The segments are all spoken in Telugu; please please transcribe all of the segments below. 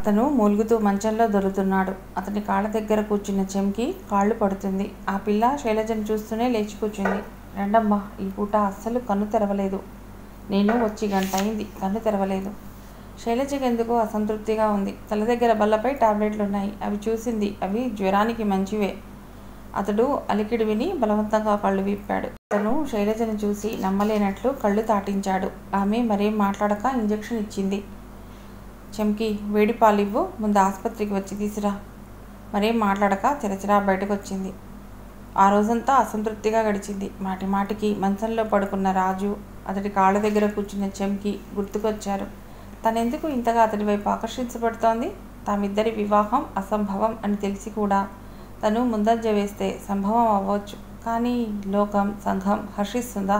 అతను మూలుగుతూ మంచంలో దొరులుతున్నాడు. అతని కాళ్ళ దగ్గర కూర్చున్న చెంకి కాళ్ళు పడుతుంది. ఆ పిల్ల శైలజను చూస్తూనే లేచి కూర్చుంది. రండమ్మా, ఈ పూట అస్సలు కన్ను తెరవలేదు. నేను వచ్చి గంట అయింది, కన్ను తెరవలేదు. శైలజకి ఎందుకో అసంతృప్తిగా ఉంది. తల దగ్గర బల్లపై టాబ్లెట్లున్నాయి. అవి చూసింది. అవి జ్వరానికి మంచివే. అతడు అలికిడి విని బలవంతంగా కళ్ళు విప్పాడు. అతను శైలజను చూసి నమ్మలేనట్లు కళ్ళు తాటించాడు. ఆమె మరేం మాట్లాడక ఇంజెక్షన్ ఇచ్చింది. చెంకి, వేడి పాలివ్వు, ముందు ఆసుపత్రికి వచ్చి తీసురా. మరేం మాట్లాడక చిరచిరా బయటకొచ్చింది. ఆ రోజంతా అసంతృప్తిగా గడిచింది. మాటి మాటికి మంచంలో పడుకున్న రాజు, అతడి కాళ్ళ దగ్గర కూర్చున్న చెంకి గుర్తుకొచ్చారు. తనెందుకు ఇంతగా అతడి వైపు ఆకర్షించబడుతోంది? తామిద్దరి వివాహం అసంభవం అని తెలిసి కూడా తను ముందంజ వేస్తే సంభవం అవ్వచ్చు. కానీ లోకం, సంఘం హర్షిస్తుందా?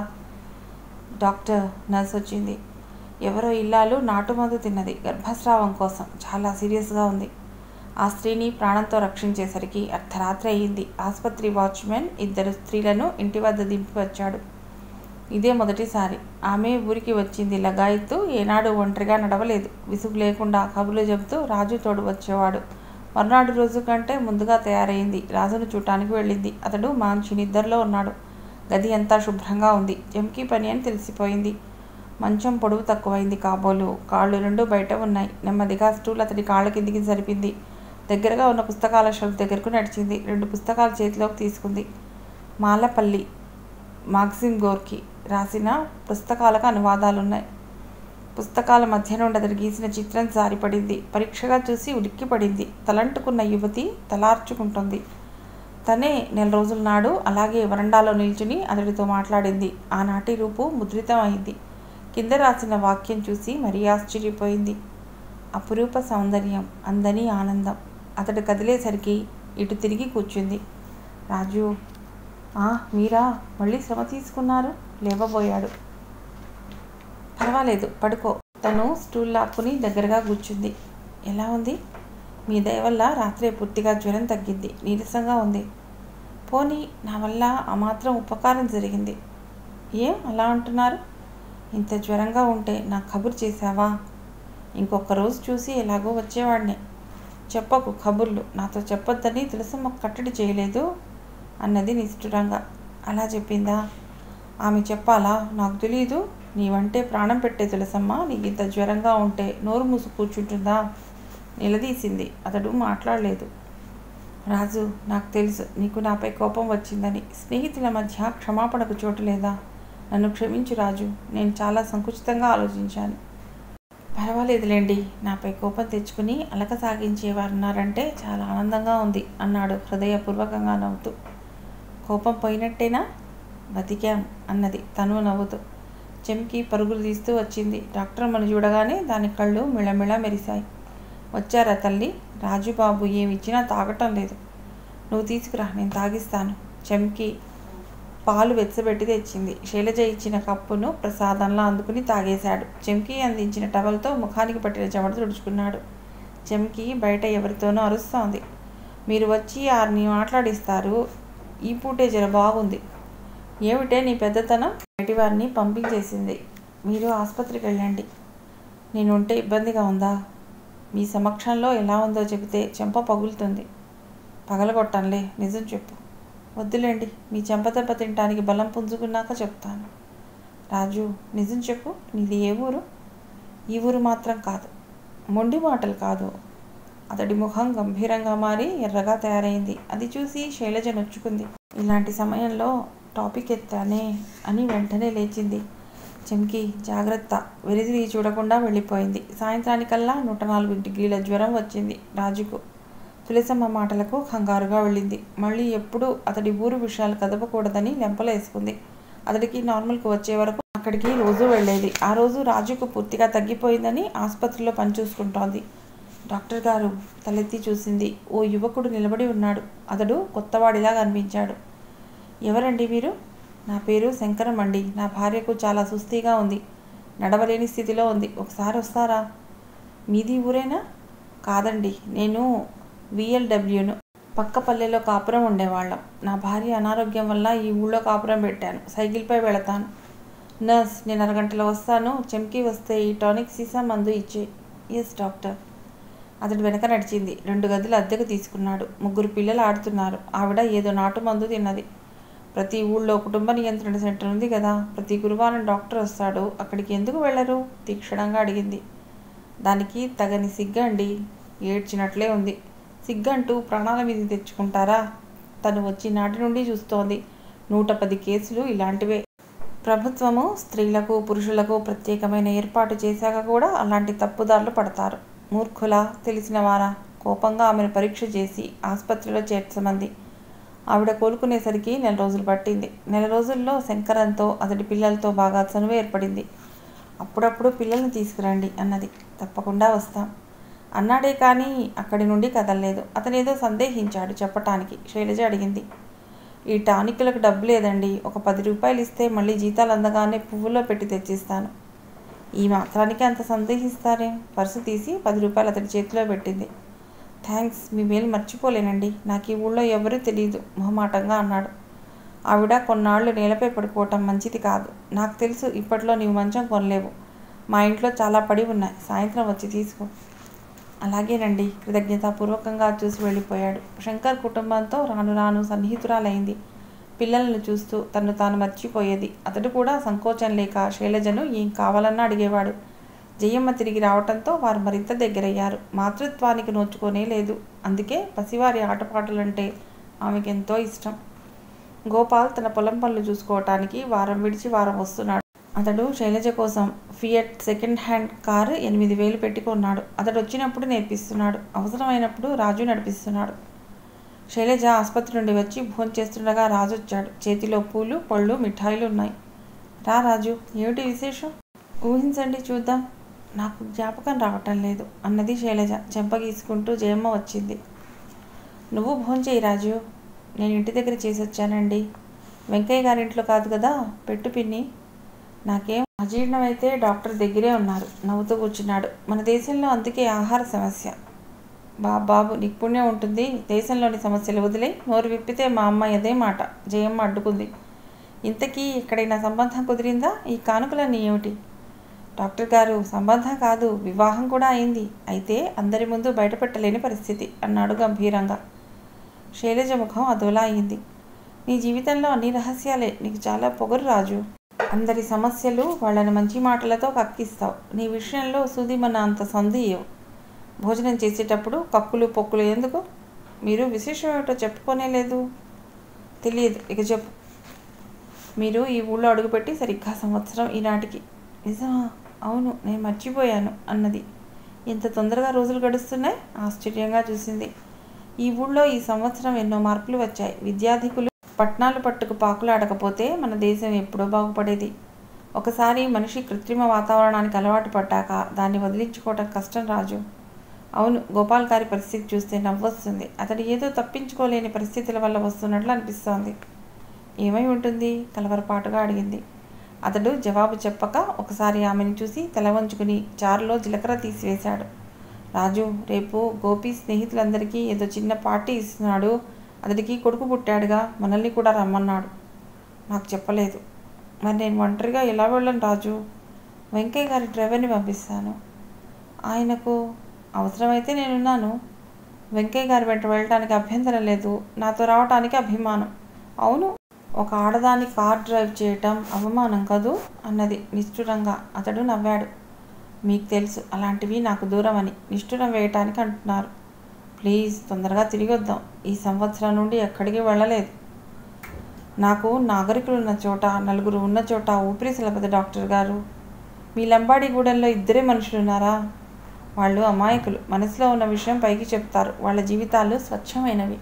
డాక్టర్, నర్స్ వచ్చింది. ఎవరో ఇల్లాలు నాటుమందు తిన్నది. గర్భస్రావం కోసం. చాలా సీరియస్గా ఉంది. ఆ స్త్రీని ప్రాణంతో రక్షించేసరికి అర్ధరాత్రి అయ్యింది. ఆసుపత్రి వాచ్మెన్ 2 స్త్రీలను ఇంటి వద్ద దింపి వచ్చాడు. ఇదే మొదటిసారి. ఆమె ఊరికి వచ్చింది లగాయత్తు. ఏనాడు ఒంటరిగా నడవలేదు. విసుగు లేకుండా కబుర్లు చెబుతూ రాజు తోడు వచ్చేవాడు. మర్నాడు రోజు కంటే ముందుగా తయారైంది. రాజును చూడటానికి వెళ్ళింది. అతడు మంచి నిద్రలో ఉన్నాడు. గది అంతా శుభ్రంగా ఉంది. చెంకి పని అని తెలిసిపోయింది. మంచం పొడవు తక్కువైంది కాబోలు. కాళ్ళు 2 బయట ఉన్నాయి. నెమ్మదిగా స్టూల్ అతడి కాళ్ళ కిందికి జరిపింది. దగ్గరగా ఉన్న పుస్తకాల షెల్ఫ్ దగ్గరకు నడిచింది. 2 పుస్తకాలు చేతిలోకి తీసుకుంది. మాలపల్లి, మాక్సిమ్ గోర్కీ రాసిన పుస్తకాలకు అనువాదాలున్నాయి. పుస్తకాల మధ్య నుండి అతడు గీసిన చిత్రం జారిపడింది. పరీక్షగా చూసి ఉలిక్కిపడింది. తలంటుకున్న యువతి తలార్చుకుంటుంది. తనే 4 రోజుల నాడు అలాగే వరండాలో నిల్చుని అతడితో మాట్లాడింది. ఆనాటి రూపు ముద్రితం అయింది. కింద రాసిన వాక్యం చూసి మరీ ఆశ్చర్యపోయింది. అపురూప సౌందర్యం, అందని ఆనందం. అతడు కదిలేసరికి ఇటు తిరిగి కూర్చుంది. రాజు, మీరా మళ్ళీ శ్రమ తీసుకున్నారు? లేవబోయాడు. పర్వాలేదు, పడుకో. తను స్టూల్ లాక్కుని దగ్గరగా కూర్చుంది. ఎలా ఉంది? మీ దయ వల్ల రాత్రే పూర్తిగా జ్వరం తగ్గింది. నీరసంగా ఉంది. పోనీ నా వల్ల ఆ మాత్రం ఉపకారం జరిగింది. ఏం అలా అంటున్నారు? ఇంత జ్వరంగా ఉంటే నాకు కబురు చేశావా? ఇంకొక రోజు చూసి ఎలాగో వచ్చేవాడిని. చెప్పకు కబుర్లు. నాతో చెప్పొద్దని తులసమ్మ కట్టడి చేయలేదు అన్నది నిష్ఠురంగా. అలా చెప్పిందా? ఆమె చెప్పాలా? నాకు తెలీదు. నీవంటే ప్రాణం పెట్టే తులసమ్మ నీకు ఇంత జ్వరంగా ఉంటే నోరు మూసు కూర్చుంటుందా? నిలదీసింది. అతడు మాట్లాడలేదు. రాజు, నాకు తెలుసు నీకు నాపై కోపం వచ్చిందని. స్నేహితుల మధ్య క్షమాపణకు చోటు లేదా? నన్ను క్షమించు రాజు. నేను చాలా సంకుచితంగా ఆలోచించాను. పర్వాలేదులేండి. నాపై కోపం తెచ్చుకుని అలక సాగించేవారున్నారంటే చాలా ఆనందంగా ఉంది అన్నాడు హృదయపూర్వకంగా నవ్వుతూ. కోపం పోయినట్టేనా? బతికాం అన్నది తను నవ్వుతూ. చెంకి పరుగులు తీస్తూ వచ్చింది. డాక్టర్ అమ్మను చూడగానే దాని కళ్ళు మిళమిళ మెరిశాయి. వచ్చారా తల్లి? రాజుబాబు ఏమిచ్చినా తాగటం లేదు. నువ్వు తీసుకురా, నేను తాగిస్తాను. చెంకి పాలు వెచ్చబెట్టి తెచ్చింది. శైలజ ఇచ్చిన కప్పును ప్రసాదంలా అందుకుని తాగేశాడు. చెంకి అందించిన టవల్తో ముఖానికి పట్టిన చెమట తుడుచుకున్నాడు. చెంకి బయట ఎవరితోనో అరుస్తోంది. మీరు వచ్చి 6ని మాట్లాడిస్తారు. ఈ పూటే జర బాగుంది. ఏమిటే నీ పెద్దతనం? బయటి వారిని పంపించేసింది. మీరు ఆసుపత్రికి వెళ్ళండి. నేనుంటే ఇబ్బందిగా ఉందా? మీ సమక్షంలో ఎలా ఉందో చెబితే చెంప పగులుతుంది. పగలగొట్టంలే, నిజం చెప్పు. వద్దులేండి, మీ చెంప దెబ్బ తినటానికి బలం పుంజుకున్నాక చెప్తాను. రాజు, నిజం చెప్పు. నీది ఏ ఊరు? ఈ ఊరు మాత్రం కాదు. మొండి మాటలు కాదు. అతడి ముఖం గంభీరంగా మారి ఎర్రగా తయారైంది. అది చూసి శైలజ నొచ్చుకుంది. ఇలాంటి సమయంలో టాపిక్ ఎత్తానే అని వెంటనే లేచింది. చెంకి, జాగ్రత్త. వెరిదిరి చూడకుండా వెళ్ళిపోయింది. సాయంత్రానికల్లా 104 డిగ్రీల జ్వరం వచ్చింది రాజుకు. తులసమ్మ మాటలకు కంగారుగా వెళ్ళింది. మళ్ళీ ఎప్పుడూ అతడి ఊరు విషయాలు కదపకూడదని లెంపలేసుకుంది. అతడికి నార్మల్కు వచ్చే వరకు అక్కడికి రోజు వెళ్ళేది. ఆ రోజు రాజుకు పూర్తిగా తగ్గిపోయిందని ఆసుపత్రిలో పనిచూసుకుంటోంది. డాక్టర్ గారు తలెత్తి చూసింది. ఓ యువకుడు నిలబడి ఉన్నాడు. అతడు కొత్తవాడిలా కనిపించాడు. ఎవరండి మీరు? నా పేరు శంకరం అండి. నా భార్యకు చాలా సుస్థిగా ఉంది. నడవలేని స్థితిలో ఉంది. ఒకసారి వస్తారా? మీది ఊరేనా? కాదండి, నేను VLWను. పక్క పల్లెలో కాపురం ఉండేవాళ్ళం. నా భార్య అనారోగ్యం వల్ల ఈ ఊళ్ళో కాపురం పెట్టాను. సైకిల్పై వెళతాను. నర్స్, నేను అరగంటలో వస్తాను. చెంకి వస్తే ఈ టానిక్ సీసా మందు ఇచ్చే. Yes doctor. అతడు వెనక నడిచింది. 2 గదులు అద్దెకు తీసుకున్నాడు. 3 పిల్లలు ఆడుతున్నారు. ఆవిడ ఏదో నాటు మందు తిన్నది. ప్రతి ఊళ్ళో కుటుంబ నియంత్రణ సెంటర్ ఉంది కదా, ప్రతి గురువారం డాక్టర్ వస్తాడు, అక్కడికి ఎందుకు వెళ్ళరు? తీక్షణంగా అడిగింది. దానికి తగని సిగ్గండి. ఏడ్చినట్లే ఉంది. సిగ్గంటూ ప్రాణాల మీద తెచ్చుకుంటారా? తను వచ్చి నాటి నుండి చూస్తోంది. 110 కేసులు ఇలాంటివే. ప్రభుత్వము స్త్రీలకు పురుషులకు ప్రత్యేకమైన ఏర్పాటు చేశాక కూడా అలాంటి తప్పుదారులు పడతారు. మూర్ఖులా తెలిసిన వారా? కోపంగా ఆమెను పరీక్ష చేసి ఆసుపత్రిలో చేర్చమంది. ఆవిడ కోలుకునేసరికి 4 రోజులు పట్టింది. 4 రోజుల్లో శంకరంతో అతడి పిల్లలతో బాగా చనువు ఏర్పడింది. అప్పుడప్పుడు పిల్లల్ని తీసుకురండి అన్నది. తప్పకుండా వస్తాం అన్నాడే కానీ అక్కడి నుండి కదలలేదు. అతనేదో సందేహించాడు చెప్పటానికి. శైలజ అడిగింది. ఈ టానిక్లకు డబ్బు లేదండి. ఒక 10 రూపాయలు ఇస్తే మళ్ళీ జీతాలు అందగానే పువ్వుల్లో పెట్టి తెచ్చిస్తాను. ఈ మాత్రానికి అంత సందేహిస్తారే? పర్సు తీసి 10 రూపాయలు అతడి చేతిలో పెట్టింది. థ్యాంక్స్, మీ మేలు మర్చిపోలేనండి. నాకు ఈ ఊళ్ళో ఎవరూ తెలియదు మొహమాటంగా అన్నాడు. ఆవిడ కొన్నాళ్ళు నేలపై పడుకోవటం మంచిది కాదు. నాకు తెలుసు, ఇప్పట్లో నీవు మంచం కొనలేవు. మా ఇంట్లో చాలా పడి ఉన్నాయి. సాయంత్రం వచ్చి తీసుకో. అలాగేనండి. కృతజ్ఞతాపూర్వకంగా చూసి వెళ్ళిపోయాడు. శంకర్ కుటుంబంతో రాను రాను సన్నిహితురాలైంది. పిల్లలను చూస్తూ తను తాను మర్చిపోయేది. అతడు కూడా సంకోచం లేక శైలజను ఏం కావాలన్నా అడిగేవాడు. జయమ్మ తిరిగి రావటంతో వారు మరింత దగ్గరయ్యారు. మాతృత్వానికి నోచుకోనే లేదు. అందుకే పసివారి ఆటపాటలంటే ఆమెకెంతో ఇష్టం. గోపాల్ తన పొలం పనులు చూసుకోవటానికి వారం విడిచి వారం వస్తున్నాడు. అతడు శైలజ కోసం ఫియట్ సెకండ్ హ్యాండ్ కారు 8,000 పెట్టి కొన్నాడు. అతడు వచ్చినప్పుడు నేర్పిస్తున్నాడు. అవసరమైనప్పుడు రాజు నడిపిస్తున్నాడు. శైలజ ఆసుపత్రి నుండి వచ్చి భోంచేస్తుండగా రాజు వచ్చాడు. చేతిలో పూలు పళ్ళు మిఠాయిలు ఉన్నాయి. రా రాజు, ఏమిటి విశేషం? ఊహించండి చూద్దాం. నాకు జ్ఞాపకం రావటం లేదు అన్నది శైలజ. చెంపగీసుకుంటూ జయమ్మ వచ్చింది. నువ్వు భోంచేయి రాజు. నేను ఇంటి దగ్గర చేసి వచ్చానండి. వెంకయ్య గారింట్లో కాదు కదా. పెట్టు పిన్ని. నాకేం అజీర్ణమైతే డాక్టర్ దగ్గరే ఉన్నారు. నవ్వుతూ కూర్చున్నాడు. మన దేశంలో అందుకే ఆహార సమస్య. బాబు నీకు పుణ్యం ఉంటుంది. దేశంలోని సమస్యలు వదిలే నోరు విప్పితే మా అమ్మాయి అదే మాట. జయమ్మ అడ్డుకుంది. ఇంతకీ ఎక్కడైనా సంబంధం కుదిరిందా? ఈ కానుకలన్నీ ఏమిటి? డాక్టర్ గారు, సంబంధం కాదు, వివాహం కూడా అయింది. అయితే అందరి ముందు బయటపెట్టలేని పరిస్థితి అన్నాడు గంభీరంగా. శైలజ ముఖం అదోలా అయింది. నీ జీవితంలో అన్ని రహస్యాలే. నీకు చాలా పొగరు రాజు. అందరి సమస్యలు వాళ్ళని మంచి మాటలతో కక్కిస్తావు. నీ విషయంలో సుదిమన అంత సందేహం. భోజనం చేసేటప్పుడు కక్కులు పొక్కులు ఎందుకు? మీరు విశేషం ఏమిటో చెప్పుకోనే లేదు. తెలియదు, ఇక చెప్పు. మీరు ఈ ఊళ్ళో అడుగుపెట్టి సరిగ్గా సంవత్సరం ఈనాటికి. నిజమా? అవును, నేను మర్చిపోయాను అన్నది. ఎంత తొందరగా రోజులు గడుస్తున్నాయి? ఆశ్చర్యంగా చూసింది. ఈ ఊళ్ళో ఈ సంవత్సరం ఎన్నో మార్పులు వచ్చాయి. విద్యాధికులు పట్నాలు పట్టుకు పాకులాడకపోతే మన దేశం ఎప్పుడో బాగుపడేది. ఒకసారి మనిషి కృత్రిమ వాతావరణానికి అలవాటు పడ్డాక దాన్ని వదిలించుకోవటం కష్టం రాజు. అవును, గోపాల్ గారి పరిస్థితి చూస్తే నవ్వొస్తుంది. అతడు ఏదో తప్పించుకోలేని పరిస్థితుల వల్ల వస్తున్నట్లు అనిపిస్తోంది. ఏమై ఉంటుంది? కలవరపాటుగా అడిగింది. అతడు జవాబు చెప్పక ఒకసారి ఆమెను చూసి తల వంచుకుని చారులో జీలకర్ర తీసివేశాడు. రాజు, రేపు గోపి స్నేహితులందరికీ ఏదో చిన్న పార్టీ ఇస్తున్నాడు. అతడికి కొడుకు పుట్టాడుగా, మనల్ని కూడా రమ్మన్నాడు. నాకు చెప్పలేదు. మరి నేను ఒంటరిగా ఎలా వెళ్ళను రాజు? వెంకయ్య గారి డ్రైవర్ని పంపిస్తాను. ఆయనకు అవసరమైతే నేనున్నాను. వెంకయ్య గారి వెంట వెళ్ళటానికి అభ్యంతరం లేదు. నాతో రావటానికి అభిమానం. అవును, ఒక ఆడదాన్ని కార్ డ్రైవ్ చేయటం అవమానం కదూ అన్నది నిష్ఠురంగా. అతడు నవ్వాడు. మీకు తెలుసు అలాంటివి నాకు దూరం అని. నిష్ఠురం వేయటానికి అంటున్నారు. ప్లీజ్ తొందరగా తిరిగి వద్దాం. ఈ సంవత్సరం నుండి ఎక్కడికి వెళ్ళలేదు. నాకు నాగరికులు ఉన్న చోట, నలుగురు ఉన్న చోట ఊపిరి సెలపదు డాక్టర్ గారు. మీ లంబాడిగూడెంలో 2 మనుషులున్నారా? వాళ్ళు అమాయకులు. మనసులో ఉన్న విషయం పైకి చెప్తారు. వాళ్ళ జీవితాలు స్వచ్ఛమైనవి.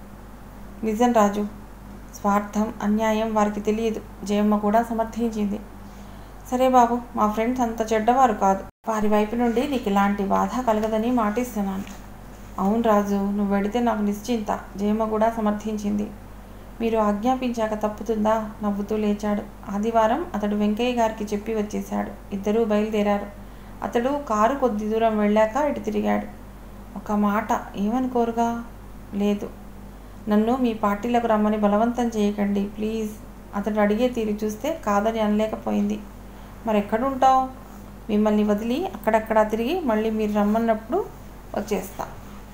నిజం రాజు. స్వార్థం, అన్యాయం వారికి తెలియదు. జయమ్మ కూడా సమర్థించింది. సరే బాబు, మా ఫ్రెండ్స్ అంత చెడ్డవారు కాదు. వారి వైపు నుండి నీకు ఇలాంటి బాధ కలగదని మాటిస్తున్నాను. అవును రాజు, నువ్వు వెడితే నాకు నిశ్చింత. జయమ్మ కూడా సమర్థించింది. మీరు ఆజ్ఞాపించాక తప్పుతుందా? నవ్వుతూ లేచాడు. ఆదివారం అతడు వెంకయ్య గారికి చెప్పి వచ్చేశాడు. ఇద్దరూ బయలుదేరారు. అతడు కారు కొద్ది దూరం వెళ్ళాక ఇటు తిరిగాడు. ఒక మాట ఏమనుకోరుగా? లేదు. నన్ను మీ పార్టీలకు రమ్మని బలవంతం చేయకండి ప్లీజ్. అతడు అడిగే తీరు చూస్తే కాదని అనలేకపోయింది. మరెక్కడుంటావు? మిమ్మల్ని వదిలి అక్కడక్కడా తిరిగి మళ్ళీ మీరు రమ్మన్నప్పుడు వచ్చేస్తా.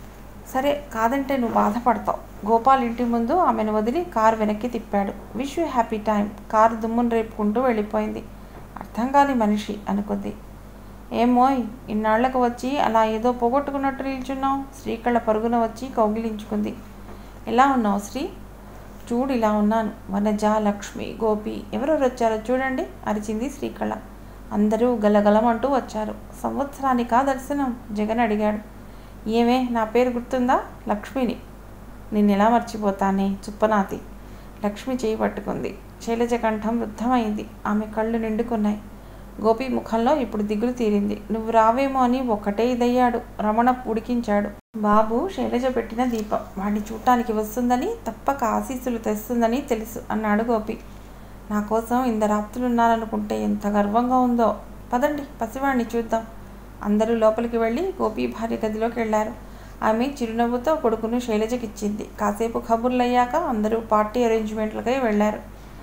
సరే కాదంటే నువ్వు బాధపడతావు. గోపాల్ ఇంటి ముందు ఆమెను వదిలి కారు వెనక్కి తిప్పాడు. Wish you happy time. Car దుమ్మును రేపుకుంటూ వెళ్ళిపోయింది. అర్థం కాని మనిషి అనుకుంది. ఏమోయ్, ఇన్నాళ్లకు వచ్చి అలా ఏదో పోగొట్టుకున్నట్టు నిల్చున్నావు. శ్రీకళ పరుగున వచ్చి కౌగిలించుకుంది. ఎలా ఉన్నావు శ్రీ? చూడు ఇలా ఉన్నాను. వనజ, లక్ష్మి, గోపి ఎవరెవరు వచ్చారో చూడండి అరిచింది శ్రీకళ. అందరూ గలగలమంటూ వచ్చారు. సంవత్సరానికా దర్శనం? జగన్ అడిగాడు. ఏమే, నా పేరు గుర్తుందా? లక్ష్మిని. నిన్నెలా మర్చిపోతానే చుప్పనాతి. లక్ష్మి చేయి పట్టుకుంది. శైలజ కంఠం వృద్ధమైంది. ఆమె కళ్ళు నిండుకున్నాయి. గోపి ముఖంలో ఇప్పుడు దిగులు తీరింది. నువ్వు రావేమో అని ఒక్కటే ఇదయ్యాడు. రమణ ఉడికించాడు. బాబు శైలజ పెట్టిన దీపం. వాడిని చూడటానికి వస్తుందని, తప్పక ఆశీస్సులు తెస్తుందని తెలుసు అన్నాడు గోపి. నా కోసం ఇందరాప్తులున్నారనుకుంటే ఎంత గర్వంగా ఉందో. పదండి పసివాడిని చూద్దాం. అందరూ లోపలికి వెళ్ళి గోపి భార్య గదిలోకి వెళ్లారు. ఆమె చిరునవ్వుతో కొడుకును శైలజకిచ్చింది. కాసేపు కబుర్లయ్యాక అందరూ పార్టీ అరేంజ్మెంట్లకై వెళ్లారు.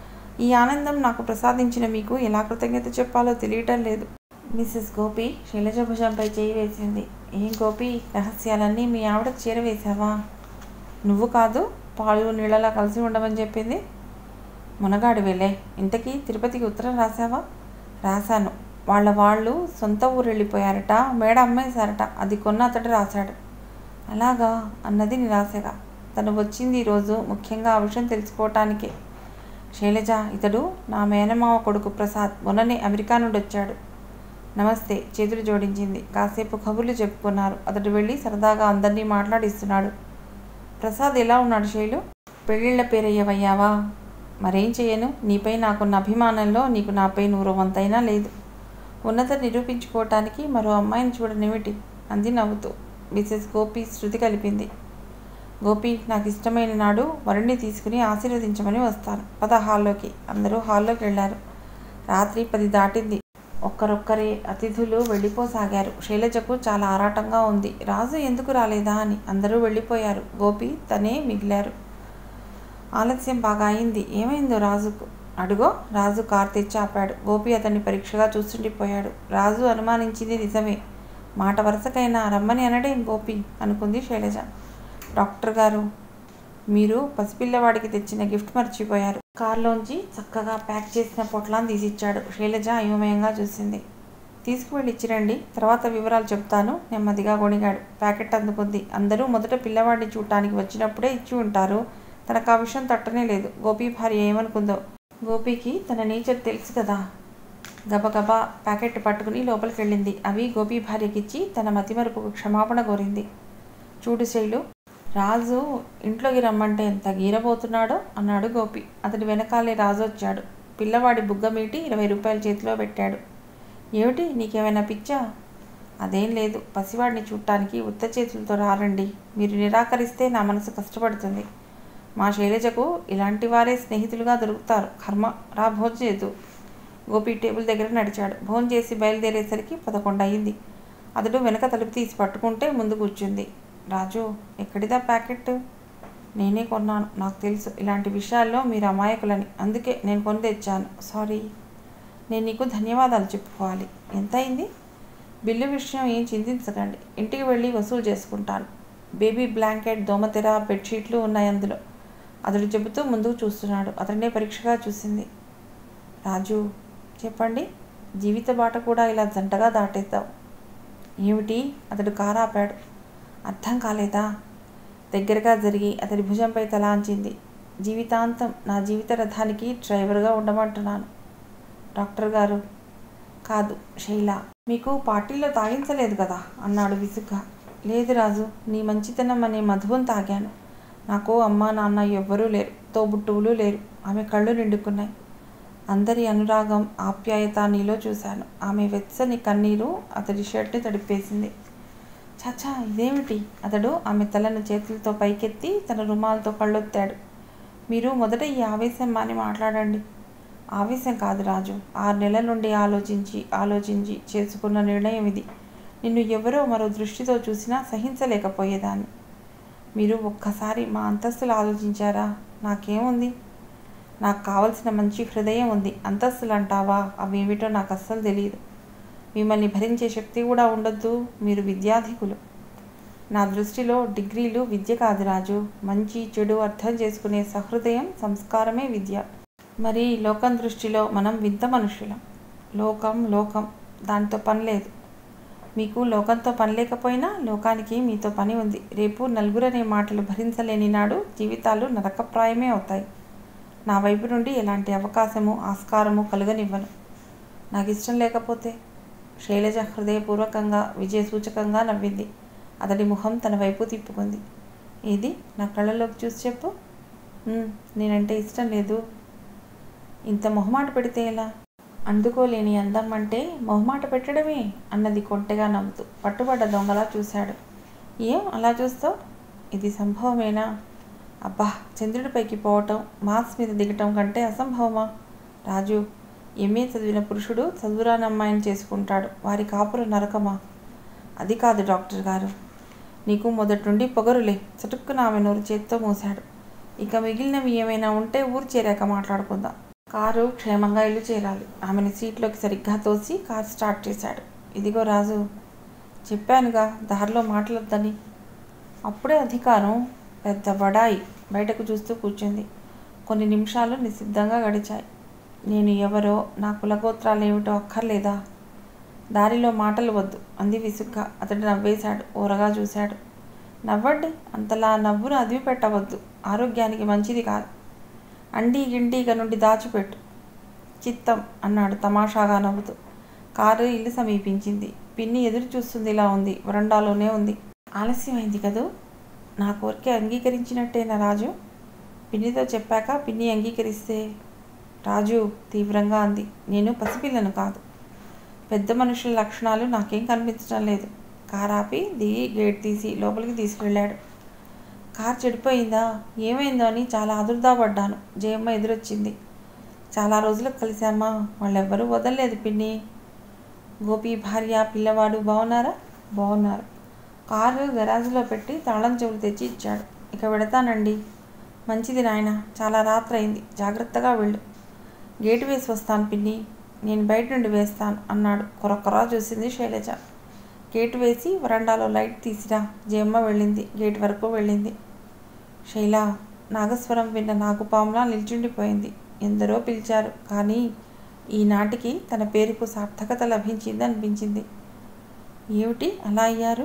ఈ ఆనందం నాకు ప్రసాదించిన మీకు ఎలా కృతజ్ఞత చెప్పాలో తెలియటం లేదు. మిస్సెస్ గోపి శైలజ భుజంపై చేయి వేసింది. ఏం గోపి, రహస్యాలన్నీ మీ ఆవిడకు చేరవేశావా? నువ్వు కాదు, పాలు నీళ్ళలా కలిసి ఉండమని చెప్పింది. మునగాడు వెళ్ళే. ఇంతకీ తిరుపతికి ఉత్తరం రాశావా? రాశాను. వాళ్ళు సొంత ఊరు వెళ్ళిపోయారట. మేడ అమ్మేశారట. అది కొన్న అతడు రాశాడు. అలాగా అన్నది నిరాశగా. తను వచ్చింది ఈరోజు ముఖ్యంగా ఆ విషయం తెలుసుకోవటానికే. శైలజ, ఇతడు నా మేనమావ కొడుకు ప్రసాద్. మొన్ననే అమెరికా నుండి వచ్చాడు. నమస్తే చేతులు జోడించింది. కాసేపు కబుర్లు చెప్పుకున్నారు. అతడు వెళ్ళి సరదాగా అందరినీ మాట్లాడిస్తున్నాడు. ప్రసాద్ ఎలా ఉన్నాడు శైలు? పెళ్ళిళ్ళ పేరయ్యవయ్యావా? మరేం చేయను, నీపై నాకున్న అభిమానంలో నీకు నాపై 100 వంతైనా లేదు. ఉన్నత నిరూపించుకోవటానికి మరో అమ్మాయిని చూడనిమిటి అంది నవ్వుతూ. మిసెస్ గోపి శృతి కలిపింది. గోపి, నాకు ఇష్టమైన నాడు వరుణ్ణి తీసుకుని ఆశీర్వదించమని వస్తాను. పద హాల్లోకి. అందరూ హాల్లోకి వెళ్ళారు. రాత్రి 10 దాటింది. ఒక్కరొక్కరే అతిథులు వెళ్ళిపోసాగారు. శైలజకు చాలా ఆరాటంగా ఉంది. రాజు ఎందుకు రాలేదా అని. అందరూ వెళ్ళిపోయారు. గోపి తనే మిగిలారు. ఆలస్యం బాగా అయింది. ఏమైందో రాజుకు? అడుగో, రాజు కారు తెచ్చి ఆపాడు. గోపి అతన్ని పరీక్షగా చూస్తుండిపోయాడు. రాజు అనుమానించింది నిజమే. మాట వరుసకైనా రమ్మని అనడేం గోపి అనుకుంది శైలజ. డాక్టర్ గారు, మీరు పసిపిల్లవాడికి తెచ్చిన గిఫ్ట్ మర్చిపోయారు. కారులోంచి చక్కగా ప్యాక్ చేసిన పొట్లాన్ని తీసిచ్చాడు. శైలజ అయోమయంగా చూసింది. తీసుకువెళ్ళి ఇచ్చిరండి, తర్వాత వివరాలు చెప్తాను నెమ్మదిగా గొణిగాడు. ప్యాకెట్ అందుకుంది. అందరూ మొదట పిల్లవాడిని చూడటానికి వచ్చినప్పుడే ఇచ్చి ఉంటారు. తనకు ఆ విషయం తట్టనే లేదు. గోపి భార్య ఏమనుకుందో. గోపికి తన నేచర్ తెలుసు కదా. గబగబా ప్యాకెట్ పట్టుకుని లోపలికి వెళ్ళింది. అవి గోపి భార్యకిచ్చి తన మతిమరుపుకు క్షమాపణ కోరింది. చూడు శైలు, రాజు ఇంట్లోకి రమ్మంటే ఎంత గీరబోతున్నాడో అన్నాడు గోపి. అతడి వెనకాలే రాజు వచ్చాడు. పిల్లవాడి బుగ్గ మీటి 20 రూపాయలు చేతిలో పెట్టాడు. ఏమిటి, నీకేమైనా పిచ్చా? అదేం లేదు. పసివాడిని చూడటానికి ఉత్త చేతులతో రారండి. మీరు నిరాకరిస్తే నా మనసు కష్టపడుతుంది. మా శైలజకు ఇలాంటి వారే స్నేహితులుగా దొరుకుతారు. కర్మ. రా భోజనం చేద్దు. గోపి టేబుల్ దగ్గర నడిచాడు. భోజనం చేసి బయలుదేరేసరికి 11 అయింది. అతడు వెనక తలుపు తీసి పట్టుకుంటే ముందు కూర్చుంది. రాజు, ఎక్కడిదా ప్యాకెట్? నేనే కొన్నాను. నాకు తెలుసు ఇలాంటి విషయాల్లో మీరు అమాయకులని. అందుకే నేను కొని తెచ్చాను. సారీ. నేను నీకు ధన్యవాదాలు చెప్పుకోవాలి. ఎంత అయింది? బిల్లు విషయం ఏం చింతించకండి. ఇంటికి వెళ్ళి వసూలు చేసుకుంటాను. బేబీ బ్లాంకెట్, దోమతెర, బెడ్షీట్లు ఉన్నాయి అందులో. అతడు చెబుతూ ముందుకు చూస్తున్నాడు. అతన్నే పరీక్షగా చూసింది. రాజు, చెప్పండి. జీవిత బాట కూడా ఇలా జంటగా దాటేద్దాం. ఏమిటి? అతడు కారు ఆపాడు. అర్థం కాలేదా? దగ్గరగా జరిగి అతడి భుజంపై తలాంచింది. జీవితాంతం నా జీవిత రథానికి డ్రైవర్గా ఉండమంటున్నాను. డాక్టర్ గారు. కాదు, శైల. మీకు పార్టీలో తాగించలేదు కదా అన్నాడు విసుగ్గా. లేదు రాజు, నీ మంచితనం అనే మధువం తాగాను. నాకు అమ్మ నాన్న ఎవ్వరూ లేరు, తోబుట్టువులు లేరు. ఆమె కళ్ళు నిండుకున్నాయి. అందరి అనురాగం, ఆప్యాయత నీలో చూశాను. ఆమె వెచ్చని కన్నీరు అతడి షర్ట్ని తడిపేసింది. చాచా, ఇదేమిటి? అతడు ఆమె తలను చేతులతో పైకెత్తి తన రుమాలతో కళ్ళొత్తాడు. మీరు మొదట ఈ ఆవేశం మాని మాట్లాడండి. ఆవేశం కాదు రాజు. 6 నెలల నుండి ఆలోచించి చేసుకున్న నిర్ణయం ఇది. నిన్ను ఎవరో మరో దృష్టితో చూసినా సహించలేకపోయేదాన్ని. మీరు ఒక్కసారి మా అంతస్తులు ఆలోచించారా? నాకేముంది? నాకు కావలసిన మంచి హృదయం ఉంది. అంతస్తులు అంటావా? అవేమిటో నాకు అస్సలు తెలియదు. మిమ్మల్ని భరించే శక్తి కూడా ఉండొద్దు. మీరు విద్యాధికులు. నా దృష్టిలో డిగ్రీలు విద్య కాదు రాజు. మంచి చెడు అర్థం చేసుకునే సహృదయం, సంస్కారమే విద్య. మరి లోకం దృష్టిలో మనం వింత మనుషులం. లోకం దానితో పని లేదు. మీకు లోకంతో పని లేకపోయినా లోకానికి మీతో పని ఉంది. రేపు నలుగురనే మాటలు భరించలేని నాడు జీవితాలు నరకప్రాయమే అవుతాయి. నా వైపు నుండి ఎలాంటి అవకాశము, ఆస్కారము కలుగనివ్వను. నాకు ఇష్టం లేకపోతే? శైలజ హృదయపూర్వకంగా విజయసూచకంగా నవ్వింది. అతడి ముఖం తన వైపు తిప్పుకుంది. ఏది నా కళ్ళలోకి చూసి చెప్పు. నేనంటే ఇష్టం లేదు. ఇంత మొహమాట పెడితే ఎలా? అందుకోలేని అందం అంటే మొహమాట పెట్టడమే అన్నది కొంటెగా నవ్వుతూ. పట్టుబడ్డ దొంగలా చూశాడు. ఏం అలా చూస్తావు? ఇది సంభవమేనా? అబ్బా, చంద్రుడిపైకి పోవటం, మార్స్ మీద దిగటం కంటే అసంభవమా? రాజు, ఎంఏ చదివిన పురుషుడు చదువురాని అమ్మాయిని చేసుకుంటాడు. వారి కాపుర నరకమా? అది కాదు డాక్టర్ గారు. నీకు మొదటి నుండి పొగరులే. చటుక్కున ఆమె నోరు చేత్తో మూశాడు. ఇక మిగిలినవి ఏమైనా ఉంటే ఊరు చేరాక మాట్లాడుకుందాం. కారు క్షేమంగా ఇల్లు చేరాలి. ఆమెను సీట్లోకి సరిగ్గా తోసి కారు స్టార్ట్ చేశాడు. ఇదిగో రాజు, చెప్పానుగా దారిలో మాట్లాడొద్దని. అప్పుడే అధికారం పెద్ద బడాయి బయటకు చూస్తూ కూర్చుంది. కొన్ని నిమిషాలు నిశ్శబ్దంగా గడిచాయి. నేను ఎవరో, నా కులగోత్రాలేమిటో అక్కర్లేదా? దారిలో మాటలు వద్దు అంది విసుగ్గా. అతడు నవ్వేశాడు. ఊరగా చూశాడు. నవ్వండి, అంతలా నవ్వును అదివి పెట్టవద్దు. ఆరోగ్యానికి మంచిది కాదు. అండీ గిండీగ నుండి దాచిపెట్టు. చిత్తం అన్నాడు తమాషాగా నవ్వుతూ. కారు ఇల్లు సమీపించింది. పిన్ని ఎదురు చూస్తుందిలా ఉంది. వరండాలోనే ఉంది. ఆలస్యమైంది కదూ? నా కోరిక అంగీకరించినట్టేనా రాజు? పిన్నితో చెప్పాక పిన్ని అంగీకరిస్తే? రాజు తీవ్రంగా అంది. నేను పసిపిల్లను కాదు. పెద్ద మనుషుల లక్షణాలు నాకేం కనిపించడం లేదు. కారు ఆపి దిగి గేట్ తీసి లోపలికి తీసుకెళ్ళాడు. కారు చెడిపోయిందా, ఏమైందో అని చాలా ఆదుర్దాపడ్డాను. జయమ్మ ఎదురొచ్చింది. చాలా రోజులకు కలిశామా? వాళ్ళెవ్వరూ వదలలేదు పిన్ని. గోపి భార్య, పిల్లవాడు బాగున్నారా? బాగున్నారు. కారు గరాజులో పెట్టి తాళం చెవులు తెచ్చి ఇచ్చాడు. ఇక వెడతానండి. మంచిది నాయన, చాలా రాత్రైంది. జాగ్రత్తగా వెళ్ళు. గేటు వేసి వస్తాను పిన్ని. నేను బయట నుండి వేస్తాను అన్నాడు. కొరకొరా చూసింది శైలజ. గేటు వేసి వరండాలో లైట్ తీసిరా. జయమ్మ వెళ్ళింది. గేటు వరకు వెళ్ళింది. శైలా, నాగస్వరం విన్న నాగుపాములా నిల్చుండిపోయింది. ఎందరో పిలిచారు, కానీ ఈనాటికి తన పేరుకు సార్థకత లభించింది అనిపించింది. ఏమిటి అలా అయ్యారు?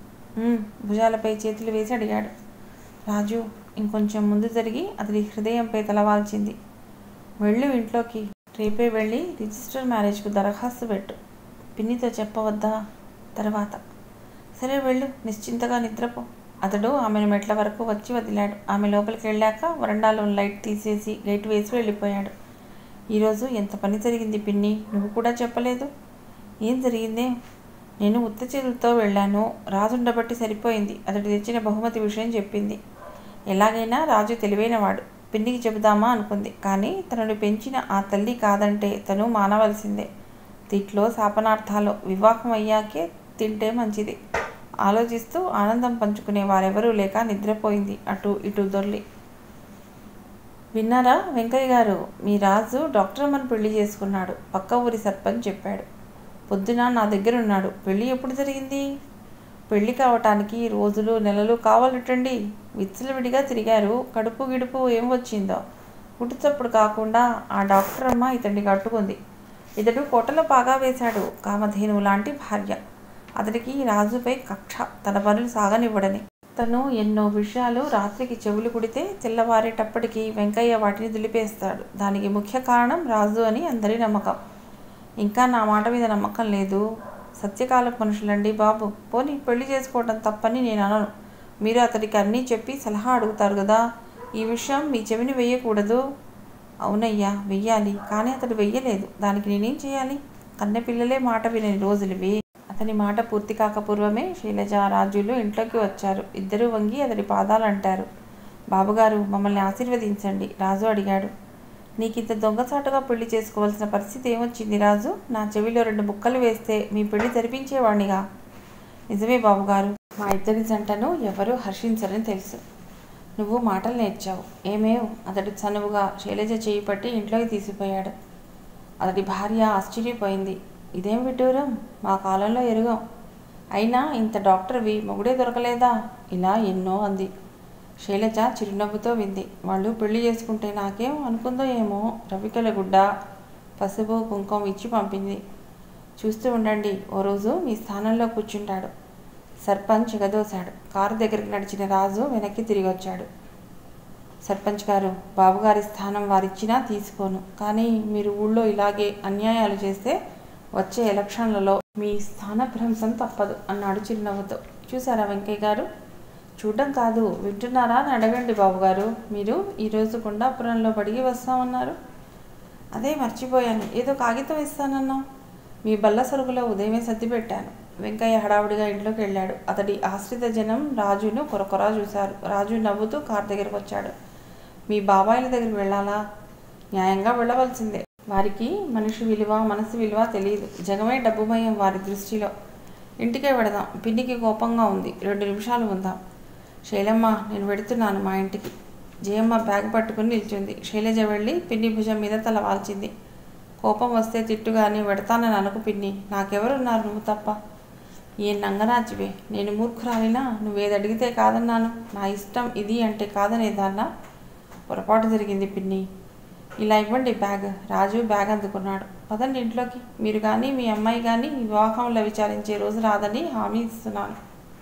భుజాలపై చేతులు వేసి అడిగాడు. రాజు ఇంకొంచెం ముందు జరిగి అతడి హృదయంపై తలవాల్చింది. వెళ్ళు ఇంట్లోకి. రేపే వెళ్ళి రిజిస్టర్ మ్యారేజ్కు దరఖాస్తు పెట్టు. పిన్నితో చెప్పవద్దా? తర్వాత. సరే వెళ్ళు, నిశ్చింతగా నిద్రపో. అతడు ఆమెను మెట్ల వరకు వచ్చి వదిలాడు. ఆమె లోపలికి వెళ్ళాక వరండాలో లైట్ తీసేసి గేటు వేసి వెళ్ళిపోయాడు. ఈరోజు ఎంత పని జరిగింది పిన్ని, నువ్వు కూడా చెప్పలేదు. ఏం జరిగిందే? నేను ఉత్త చేతులతో వెళ్ళాను. రాజు ఉండబట్టి సరిపోయింది. అతడు తెచ్చిన బహుమతి విషయం చెప్పింది. ఎలాగైనా రాజు తెలివైనవాడు. పిన్నికి చెబుదామా అనుకుంది. కానీ తనను పెంచిన ఆ తల్లి కాదంటే తను మానవలసిందే. తిట్లో శాపనార్థాలు. వివాహం అయ్యాకే తింటే మంచిది. ఆలోచిస్తూ ఆనందం పంచుకునే వారెవరూ లేక నిద్రపోయింది అటు ఇటు దొర్లి. విన్నారా వెంకయ్య గారు, మీ రాజు డాక్టర్ అమ్మను పెళ్లి చేసుకున్నాడు. పక్క ఊరి సర్పంచ్ చెప్పాడు. పొద్దున నా దగ్గర ఉన్నాడు. పెళ్ళి ఎప్పుడు జరిగింది? పెళ్లి కావటానికి రోజులు నెలలు కావాలటండి. విచ్చలవిడిగా తిరిగారు. కడుపు గిడుపు ఏం వచ్చిందో. పుట్టుచప్పుడు కాకుండా ఆ డాక్టర్ అమ్మ ఇతడిని కట్టుకుంది. ఇతడు కోటలో పాగా వేశాడు. కామధేనువు లాంటి భార్య. అతడికి రాజుపై కక్ష, తన పనులు సాగనివ్వడని. తను ఎన్నో విషయాలు రాత్రికి చెవులు కుడితే తెల్లవారేటప్పటికి వెంకయ్య వాటిని దులిపేస్తాడు. దానికి ముఖ్య కారణం రాజు అని అందరి నమ్మకం. ఇంకా నా మాట మీద నమ్మకం లేదు. సత్యకాలపు మనుషులండి బాబు. పోనీ పెళ్లి చేసుకోవడం తప్పని నేను అనను. మీరు అతడికి అన్నీ చెప్పి సలహా అడుగుతారు కదా. ఈ విషయం మీ చెవిని వెయ్యకూడదు. అవునయ్యా, వెయ్యాలి. కానీ అతడు వెయ్యలేదు. దానికి నేనేం చేయాలి? కన్నెపిల్లలే మాట వినని రోజులివి. అతని మాట పూర్తి కాకపూర్వమే శైలజ, రాజులు ఇంట్లోకి వచ్చారు. ఇద్దరూ వంగి అతడి పాదాలు అంటారు. బాబుగారు, మమ్మల్ని ఆశీర్వదించండి. రాజు అడిగాడు. నీకింత దొంగచాటుగా పెళ్లి చేసుకోవాల్సిన పరిస్థితి ఏమొచ్చింది రాజు? నా చెవిలో 2 ముక్కలు వేస్తే మీ పెళ్లి జరిపించేవాణ్ణిగా. నిజమే బాబుగారు. మా ఇద్దరి జంటను ఎవరూ హర్షించరని తెలుసు. నువ్వు మాటలు నేర్చావు. ఏమేవ్? అతడు చనువుగా శైలజ చేయి పట్టి ఇంట్లోకి తీసిపోయాడు. అతడి భార్య ఆశ్చర్యపోయింది. ఇదేం విడ్డూరం, మా కాలంలో ఎరుగం. అయినా ఇంత డాక్టర్వి మొగుడే దొరకలేదా? ఇలా ఎన్నో అంది. శైలజ చిరునవ్వుతో వింది. వాళ్ళు పెళ్లి చేసుకుంటే నాకేం అనుకుందో ఏమో. రవికల గుడ్డ, పసుపు, కుంకుమ ఇచ్చి పంపింది. చూస్తూ ఉండండి, ఓ రోజు మీ స్థానంలో కూర్చుంటాడు. సర్పంచ్ ఎగదోశాడు. కారు దగ్గరికి నడిచిన రాజు వెనక్కి తిరిగి వచ్చాడు. సర్పంచ్ గారు, బాబుగారి స్థానం వారిచ్చినా తీసుకోను. కానీ మీరు ఊళ్ళో ఇలాగే అన్యాయాలు చేస్తే వచ్చే ఎలక్షన్లలో మీ స్థానభ్రంశం తప్పదు అన్నాడు చిరునవ్వుతో. చూసారా వెంకయ్య గారు? చూడడం కాదు, వింటున్నారా అని అడగండి బాబుగారు. మీరు ఈరోజు కొండాపురంలో బడిగి వస్తామన్నారు. అదే మర్చిపోయాను. ఏదో కాగితం ఇస్తానన్నావు. మీ బల్ల సరుకులో ఉదయమే సర్ది పెట్టాను. వెంకయ్య హడావుడిగా ఇంట్లోకి వెళ్ళాడు. అతడి ఆశ్రిత జనం రాజును కొరకొరా చూశారు. రాజు నవ్వుతూ కారు దగ్గరకు వచ్చాడు. మీ బాబాయిల దగ్గరికి వెళ్ళాలా? న్యాయంగా వెళ్ళవలసిందే. వారికి మనిషి విలువ, మనసు విలువ తెలియదు. జగమే డబ్బుమయం వారి దృష్టిలో. ఇంటికే వెడదాం. పిన్నికి కోపంగా ఉంది. 2 నిమిషాలు ఉందాం. శైలమ్మ, నేను వెడుతున్నాను మా ఇంటికి. జయమ్మ బ్యాగ్ పట్టుకుని నిల్చుంది. శైలజ వెళ్ళి పిన్ని భుజం మీద తల వాల్చింది. కోపం వస్తే తిట్టుగాని వెడతానని అనుకు పిన్ని. నాకెవరున్నారు నువ్వు తప్ప? ఏ నంగనాచివే. నేను మూర్ఖురాలినా? నువ్వేది అడిగితే కాదన్నాను. నా ఇష్టం ఇది అంటే కాదనేదాన్నా? పొరపాటు జరిగింది పిన్ని. ఇలా ఇవ్వండి బ్యాగ్. రాజు బ్యాగ్ అందుకున్నాడు. పదండి ఇంట్లోకి. మీరు కానీ మీ అమ్మాయి కానీ వివాహంలో విచారించే రోజు రాదని హామీ ఇస్తున్నాను.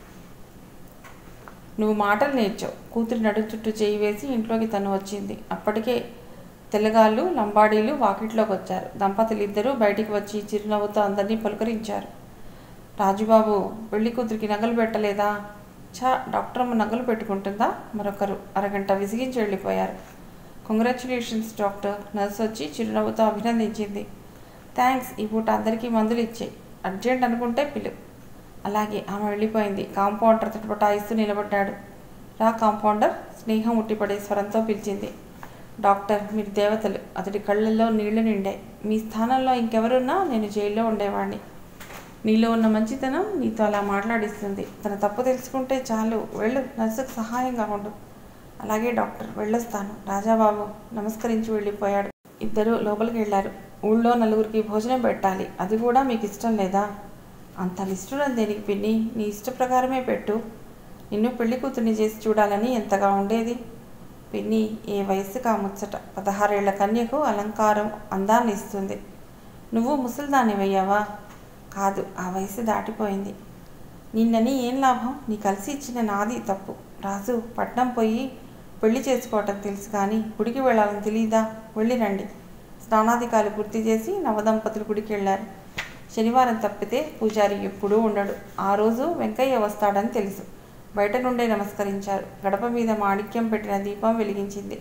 నువ్వు మాటలు నేర్చావు. కూతురి నడు చుట్టూ చేయి వేసి ఇంట్లోకి తను వచ్చింది. అప్పటికే తెల్లగాళ్ళు, లంబాడీలు వాకిట్లోకి వచ్చారు. దంపతులిద్దరూ బయటికి వచ్చి చిరునవ్వుతో అందరినీ పలుకరించారు. రాజుబాబు, పెళ్లి కూతురికి నగలు పెట్టలేదా? డాక్టరమ్మ నగలు పెట్టుకుంటుందా? మరొకరు అరగంట విసిగించి వెళ్ళిపోయారు. Congratulations doctor. నర్సు వచ్చి చిరునవ్వుతో అభినందించింది. థ్యాంక్స్. ఈ పూట అందరికీ మందులు ఇచ్చేయి. అర్జెంట్ అనుకుంటే పిలు. అలాగే. ఆమె వెళ్ళిపోయింది. కాంపౌండర్ తటపటాయిస్తూ నిలబడ్డాడు. రా కాంపౌండర్, స్నేహం ఉట్టిపడే స్వరంతో పిలిచింది. డాక్టర్, మీరు దేవతలు. అతడి కళ్ళల్లో నీళ్లు నిండాయి. మీ స్థానంలో ఇంకెవరున్నా నేను జైల్లో ఉండేవాడిని. నీలో ఉన్న మంచితనం నీతో అలా మాట్లాడిస్తుంది. తన తప్పు తెలుసుకుంటే చాలు. వెళ్ళు, నర్సుకు సహాయంగా ఉండు. అలాగే డాక్టర్, వెళ్ళొస్తాను. రాజాబాబు నమస్కరించి వెళ్ళిపోయాడు. ఇద్దరు లోపలికి వెళ్ళారు. ఊళ్ళో 4గురికి భోజనం పెట్టాలి. అది కూడా మీకు ఇష్టం లేదా? అంత నిష్ఠురం దేనికి పిన్ని? నీ ఇష్ట ప్రకారమే పెట్టు. నిన్ను పెళ్లి కూతుర్ని చేసి చూడాలని ఎంతగా ఉండేది. పిన్ని, ఏ వయస్సుకు ఆ ముచ్చట. 16 ఏళ్ల కన్యకు అలంకారం అందాన్ని ఇస్తుంది. నువ్వు ముసలిదాన్ని వయ్యావా? కాదు, ఆ వయసు దాటిపోయింది. నిన్నని ఏం లాభం? నీ కలిసి ఇచ్చిన నాది తప్పు. రాజు, పట్నం పోయి పెళ్లి చేసుకోవటం తెలుసు కానీ గుడికి వెళ్ళాలని తెలీదా? వెళ్ళి రండి. స్నానాధికాలు పూర్తి చేసి నవదంపతులు గుడికి వెళ్ళారు. శనివారం తప్పితే పూజారి ఎప్పుడూ ఉండడు. ఆ రోజు వెంకయ్య వస్తాడని తెలుసు. బయట నుండే నమస్కరించారు. గడప మీద మాణిక్యం పెట్టిన దీపం వెలిగించింది.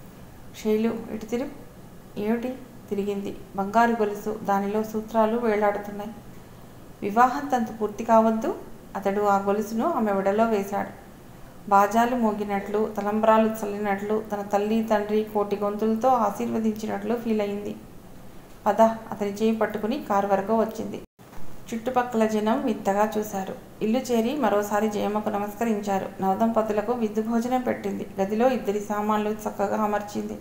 శైలు, ఇటు తిరుగు. ఏమిటి? తిరిగింది. బంగారు గొలుసు, దానిలో సూత్రాలు వేలాడుతున్నాయి. వివాహం తంతు పూర్తి కావద్దు. అతడు ఆ గొలుసును ఆమె వెడలో వేశాడు. బాజాలు మోగినట్లు, తలంబ్రాలు చల్లినట్లు, తన తల్లి తండ్రి కోటి గొంతులతో ఆశీర్వదించినట్లు ఫీల్ అయింది. పద, అతని చేయి పట్టుకుని కారు వరకు వచ్చింది. చుట్టుపక్కల జనం వింతగా చూశారు. ఇల్లు చేరి మరోసారి జయమ్మకు నమస్కరించారు. నవదంపతులకు విందు భోజనం పెట్టింది. గదిలో 2 సామాన్లు చక్కగా అమర్చింది.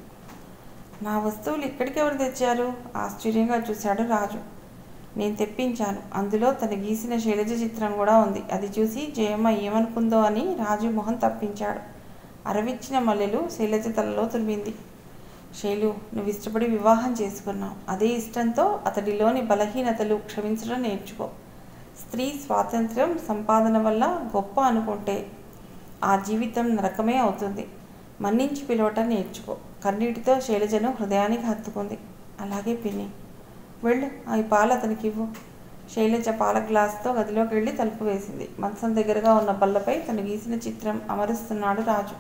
నా వస్తువులు ఇక్కడికి ఎవరు తెచ్చారు? ఆశ్చర్యంగా చూశాడు రాజు. నేను తెప్పించాను. అందులో తను గీసిన శైలజ చిత్రం కూడా ఉంది. అది చూసి జయమ్మ ఏమనుకుందో అని రాజు మొహం తప్పించాడు. అరవిచ్చిన మల్లెలు శైలజ తలలో తురిమింది. శైలు, నువ్వు ఇష్టపడి వివాహం చేసుకున్నావు. అదే ఇష్టంతో అతడిలోని బలహీనతలు క్షమించడం నేర్చుకో. స్త్రీ స్వాతంత్ర్యం సంపాదన వల్ల గొప్ప అనుకుంటే ఆ జీవితం నరకమే అవుతుంది. మన్నించి పిలవటం నేర్చుకో. కన్నీటితో శైలజను హృదయానికి హత్తుకుంది. అలాగే పిన్ని. వెళ్ళు, ఆ పాలు అతనికి ఇవ్వు. శైలజ పాల గ్లాసుతో గదిలోకి వెళ్ళి తలుపు వేసింది. మంచం దగ్గరగా ఉన్న బల్లపై తను గీసిన చిత్రం అమరుస్తున్నాడు రాజు.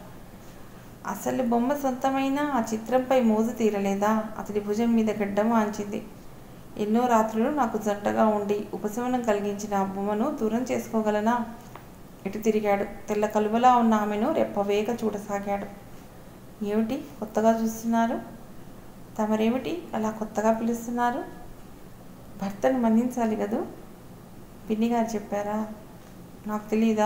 అసలు బొమ్మ సొంతమైన ఆ చిత్రంపై మోజు తీరలేదా? అతడి భుజం మీద గడ్డం ఆంచింది. ఎన్నో రాత్రులు నాకు జంటగా ఉండి ఉపశమనం కలిగించిన ఆ బొమ్మను దూరం చేసుకోగలనా? ఇటు తిరిగాడు. తెల్ల కలువలా ఉన్న ఆమెను రెప్పవేగ చూడసాగాడు. ఏమిటి కొత్తగా చూస్తున్నారు? తమరేమిటి అలా కొత్తగా పిలుస్తున్నారు? భర్తను మన్నించాలి కదూ? పిన్నిగారు చెప్పారా? నాకు తెలీదా?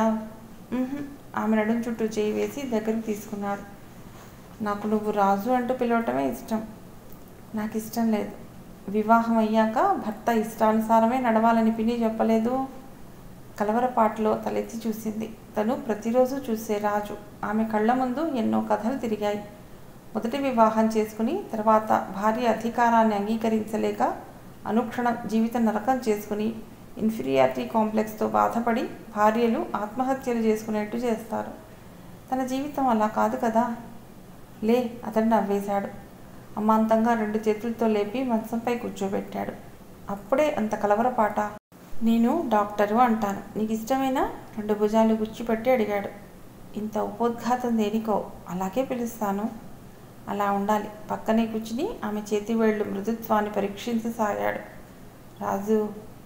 ఆమె నడుం చుట్టూ చేయి వేసి దగ్గరకు తీసుకున్నాడు. నాకు నువ్వు రాజు అంటూ పిలవటమే ఇష్టం. నాకు ఇష్టం లేదు. వివాహం అయ్యాక భర్త ఇష్టానుసారమే నడవాలని పిన్ని చెప్పలేదు. కలవరపాటులో తలెత్తి చూసింది. తను ప్రతిరోజు చూసే రాజు. ఆమె కళ్ళ ముందు ఎన్నో కథలు తిరిగాయి. మొదటి వివాహం చేసుకుని తర్వాత భార్య అధికారాన్ని అంగీకరించలేక అనుక్షణం జీవిత నరకం చేసుకుని ఇన్ఫీరియారిటీ కాంప్లెక్స్తో బాధపడి భార్యలు ఆత్మహత్యలు చేసుకునేట్టు చేస్తారు. తన జీవితం అలా కాదు కదా. లే, అతడు నవ్వేశాడు. అమాంతంగా 2 చేతులతో లేపి మంచంపై కూర్చోబెట్టాడు. అప్పుడే అంత కలవరపాట? నేను డాక్టరు అంటాను. నీకు ఇష్టమేనా? 2 భుజాలు గుచ్చిపెట్టి అడిగాడు. ఇంత ఉపోద్ఘాతం దేనికో. అలాగే పిలుస్తాను. అలా ఉండాలి. పక్కనే కూర్చుని ఆమె చేతివేళ్లు మృదుత్వాన్ని పరీక్షించసాగాడు. రాజు,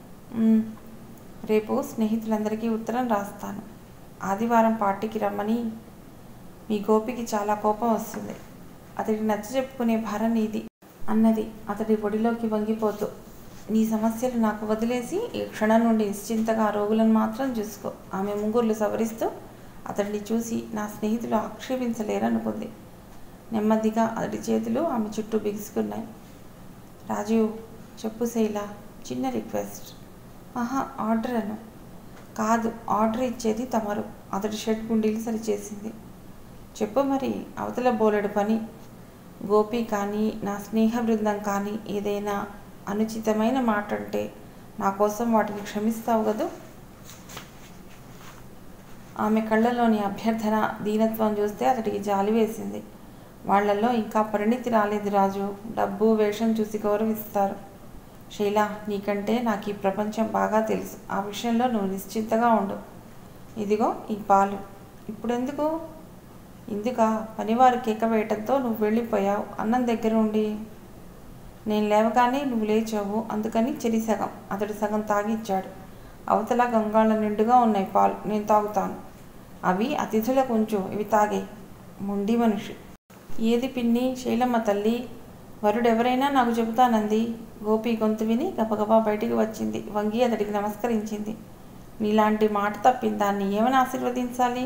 రేపు స్నేహితులందరికీ ఉత్తరం రాస్తాను. ఆదివారం పార్టీకి రమ్మని. మీ గోపికి చాలా కోపం వస్తుంది. అతడికి నచ్చ చెప్పుకునే భారం నీది అన్నది అతడి ఒడిలోకి వంగిపోతూ. నీ సమస్యలు నాకు వదిలేసి ఈ క్షణం నుండి నిశ్చింతగా రోగులను మాత్రం చూసుకో. ఆమె ముంగుర్లు సవరిస్తూ అతడిని చూసి నా స్నేహితులు ఆక్షేపించలేరనుకుంది. నెమ్మదిగా అతడి చేతులు ఆమె చుట్టూ బిగుసుకున్నాయి. రాజు, చెప్పు శైల. చిన్న రిక్వెస్ట్. ఆర్డర్ అను. కాదు, ఆర్డర్ ఇచ్చేది తమరు. అతడి షర్ట్ గుండీలు సరిచేసింది. చెప్పు మరి. అవతల బోలెడు పని. గోపి కానీ నా స్నేహ బృందం కానీ ఏదైనా అనుచితమైన మాట అంటే నా కోసం వాటిని క్షమిస్తావు కదూ? ఆమె కళ్ళలోని అభ్యర్థన, దీనత్వం చూస్తే అతడికి జాలి వేసింది. వాళ్లలో ఇంకా పరిణితి రాలేదు రాజు. డబ్బు, వేషం చూసి గౌరవిస్తారు. శైల, నీకంటే నాకు ఈ ప్రపంచం బాగా తెలుసు. ఆ విషయంలో నువ్వు నిశ్చింతగా ఉండు. ఇదిగో ఈ పాలు. ఇప్పుడెందుకు? ఇందుక పనివారు కేక వేయటంతో నువ్వు వెళ్ళిపోయావు. అన్నం దగ్గర ఉండి నేను లేవగానే నువ్వు లేచావు. అందుకని చెరి సగం అతడు సగం తాగిచ్చాడు. అవతల గంగాళ నిండుగా ఉన్నాయి పాలు. నేను తాగుతాను. అవి అతిథులకు ఉంచు. ఇవి తాగే. మొండి మనిషి. ఏది పిన్ని? శైలమ్మ తల్లి. వరుడెవరైనా నాకు చెబుతానంది. గోపి గొంతు విని గబగబా బయటికి వచ్చింది. వంగి అతడికి నమస్కరించింది. నీలాంటి మాట తప్పిన దాన్ని ఏమని ఆశీర్వదించాలి?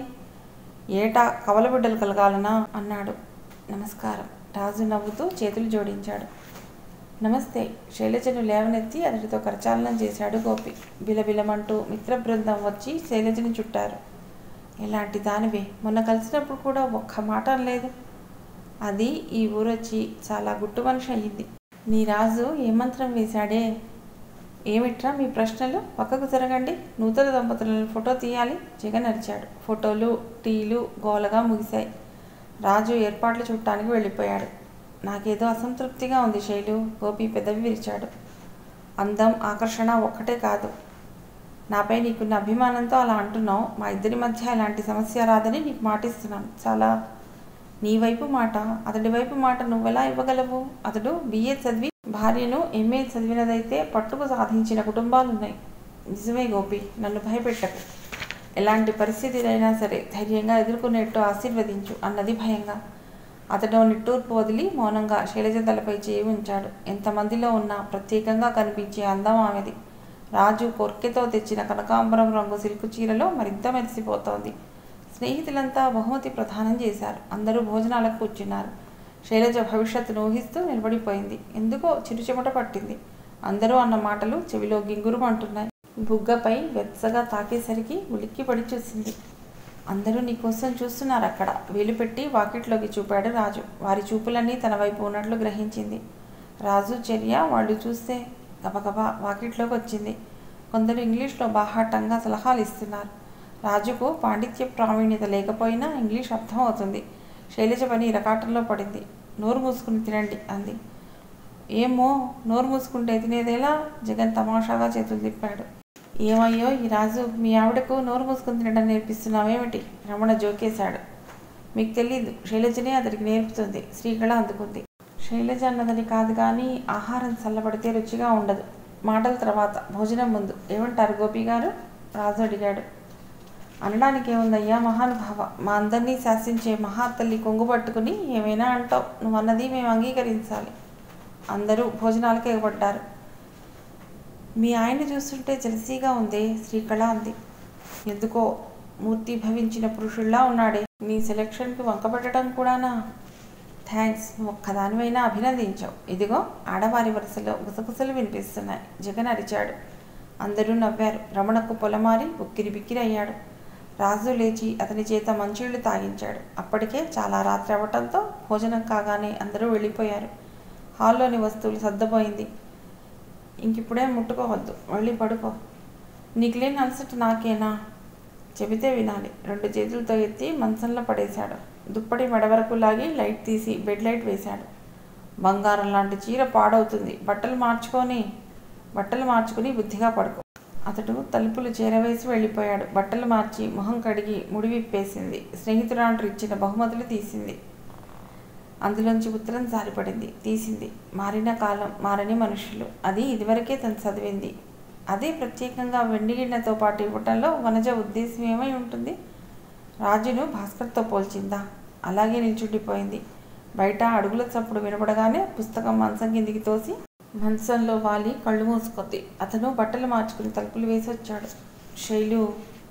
ఏటా కవలబిడ్డలు కలగాలనా అన్నాడు. నమస్కారం. రాజు నవ్వుతూ చేతులు జోడించాడు. నమస్తే. శైలజను లేవనెత్తి అతడితో కరచాలనం చేశాడు గోపి. బిలబిలమంటూ మిత్ర బృందం వచ్చి శైలజని చుట్టారు. ఎలాంటి దానివే, మొన్న కలిసినప్పుడు కూడా ఒక్క మాట అనలేదు. అది ఈ ఊరొచ్చి చాలా గుట్టు మనిషి అయ్యింది. నీ రాజు ఏ మంత్రం వేశాడే? ఏమిట్రా మీ ప్రశ్నలు? పక్కకు జరగండి. నూతన దంపతులను ఫోటో తీయాలి. జగన్ అరిచాడు. ఫోటోలు, టీలు గోలగా ముగిశాయి. రాజు ఏర్పాట్లు చూడటానికి వెళ్ళిపోయాడు. నాకేదో అసంతృప్తిగా ఉంది శైలు. గోపి పెదవి విరిచాడు. అందం, ఆకర్షణ ఒక్కటే కాదు. నాపై నీకున్న అభిమానంతో అలా అంటున్నావు. మా ఇద్దరి మధ్య ఎలాంటి సమస్య రాదని నీకు మాటిస్తున్నాను. చాలా నీ వైపు మాట, అతడి వైపు మాట నువ్వెలా ఇవ్వగలవు? అతడు BA చదివి భార్యను MA చదివినదైతే పట్టుకు సాధించిన కుటుంబాలున్నాయి. నిజమే గోపి, నన్ను భయపెట్టకు. ఎలాంటి పరిస్థితినైనా సరే ధైర్యంగా ఎదుర్కొనేట్టు ఆశీర్వదించు అన్నది భయంగా. అతడు నిట్టూర్పు వదిలి మౌనంగా శైలజ తలపై చేయి ఉంచాడు. ఎంతమందిలో ఉన్నా ప్రత్యేకంగా కనిపించే అందం ఆమెది. రాజు కొర్కెతో తెచ్చిన కనకాంబరం రంగు సిల్కు చీరలో మరింత మెరిసిపోతోంది. స్నేహితులంతా బహుమతి ప్రదానం చేశారు. అందరూ భోజనాలకు కూర్చున్నారు. శైలజ భవిష్యత్తును ఊహిస్తూ నిలబడిపోయింది. ఎందుకో చిరుచెమట పట్టింది. అందరూ అన్న మాటలు చెవిలో గింగురుమంటున్నాయి. బుగ్గపై వెచ్చగా తాకేసరికి ఉలిక్కిపడి చూసింది. అందరూ నీకోసం చూస్తున్నారు అక్కడ. వేలు పెట్టి వాకిట్లోకి చూపాడు రాజు. వారి చూపులన్నీ తన వైపు ఉన్నట్లు గ్రహించింది. రాజు చర్య వాళ్ళు చూస్తే గబగబా వాకిట్లోకి వచ్చింది. కొందరు ఇంగ్లీష్లో బాహాటంగా సలహాలు ఇస్తున్నారు. రాజుకు పాండిత్య ప్రావీణ్యత లేకపోయినా ఇంగ్లీష్ అర్థం అవుతుంది. శైలజ పని ఇరకాటంలో పడింది. నోరు మూసుకుని తినండి అంది. ఏమో, నోరు మూసుకుంటే తినేదేలా? జగన్ తమాషాగా చేతులు తిప్పాడు. ఏమయ్యో ఈ రాజు, మీ ఆవిడకు నోరు మూసుకుని తినడం నేర్పిస్తున్నావేమిటి? రమణ జోకేశాడు. మీకు తెలీదు, శైలజనే అతడికి నేర్పుతుంది. శ్రీకళ అందుకుంది. శైలజ అన్నదని కాదు కానీ ఆహారం చల్లబడితే రుచిగా ఉండదు. మాటల తర్వాత, భోజనం ముందు. ఏమంటారు గోపి గారు? రాజు అడిగాడు. అనడానికి ఏముందయ్యా మహానుభావ. మా అందరినీ శాసించే మహాతల్లి కొంగు పట్టుకుని ఏమైనా అంటావు. నువ్వు అన్నది మేము అంగీకరించాలి. అందరూ భోజనాలకు ఎగబడ్డారు. మీ ఆయన్ని చూస్తుంటే జలసీగా ఉందే, శ్రీకళ అంది. ఎందుకో మూర్తి భవించిన పురుషుల్లా ఉన్నాడే. నీ సెలక్షన్కి వంకపెట్టడం కూడానా? థ్యాంక్స్, నువ్వు ఒక్కదానివైనా అభినందించావు. ఇదిగో ఆడవారి వరుసలో గుసగుసలు వినిపిస్తున్నాయి. జగన్ అరిచాడు. అందరూ నవ్వారు. రమణకు పొలమారి ఉక్కిరి బిక్కిరి అయ్యాడు. రాజు లేచి అతని చేత మంచినీళ్లు తాగించాడు. అప్పటికే చాలా రాత్రి అవ్వటంతో భోజనం కాగానే అందరూ వెళ్ళిపోయారు. హాల్లోని వస్తువులు సర్దపోయింది. ఇంకిప్పుడే ముట్టుకోవద్దు, వెళ్ళి పడుకో. నీకు లేని అలసట నాకేనా? చెబితే వినాలి. 2 చేతులతో ఎత్తి మంచంలో పడేశాడు. దుప్పటి మెడ వరకు లాగి లైట్ తీసి బెడ్ లైట్ వేశాడు. బంగారం లాంటి చీర పాడవుతుంది, బట్టలు మార్చుకుని బుద్ధిగా పడుకో. అతడు తలుపులు చేరవేసి వెళ్ళిపోయాడు. బట్టలు మార్చి మొహం కడిగి ముడి విప్పేసింది. స్నేహితురాండ్రు ఇచ్చిన బహుమతులు తీసింది. అందులోంచి ఉత్తరం జారిపడింది. తీసింది. మారిన కాలం, మారని మనుషులు. అది ఇదివరకే తను చదివింది. అదే ప్రత్యేకంగా వెండి గిన్నెతో పాటు ఇవ్వటంలో వనజ ఉద్దేశం ఏమై ఉంటుంది? రాజును భాస్కర్తో పోల్చిందా? అలాగే నిల్చుండిపోయింది. బయట అడుగుల చప్పుడు వినపడగానే పుస్తకం మంచం కిందికి తోసి మంచంలో వాలి కళ్ళు మూసుకొద్ది. అతను బట్టలు మార్చుకుని తలుపులు వేసి వచ్చాడు. శైలు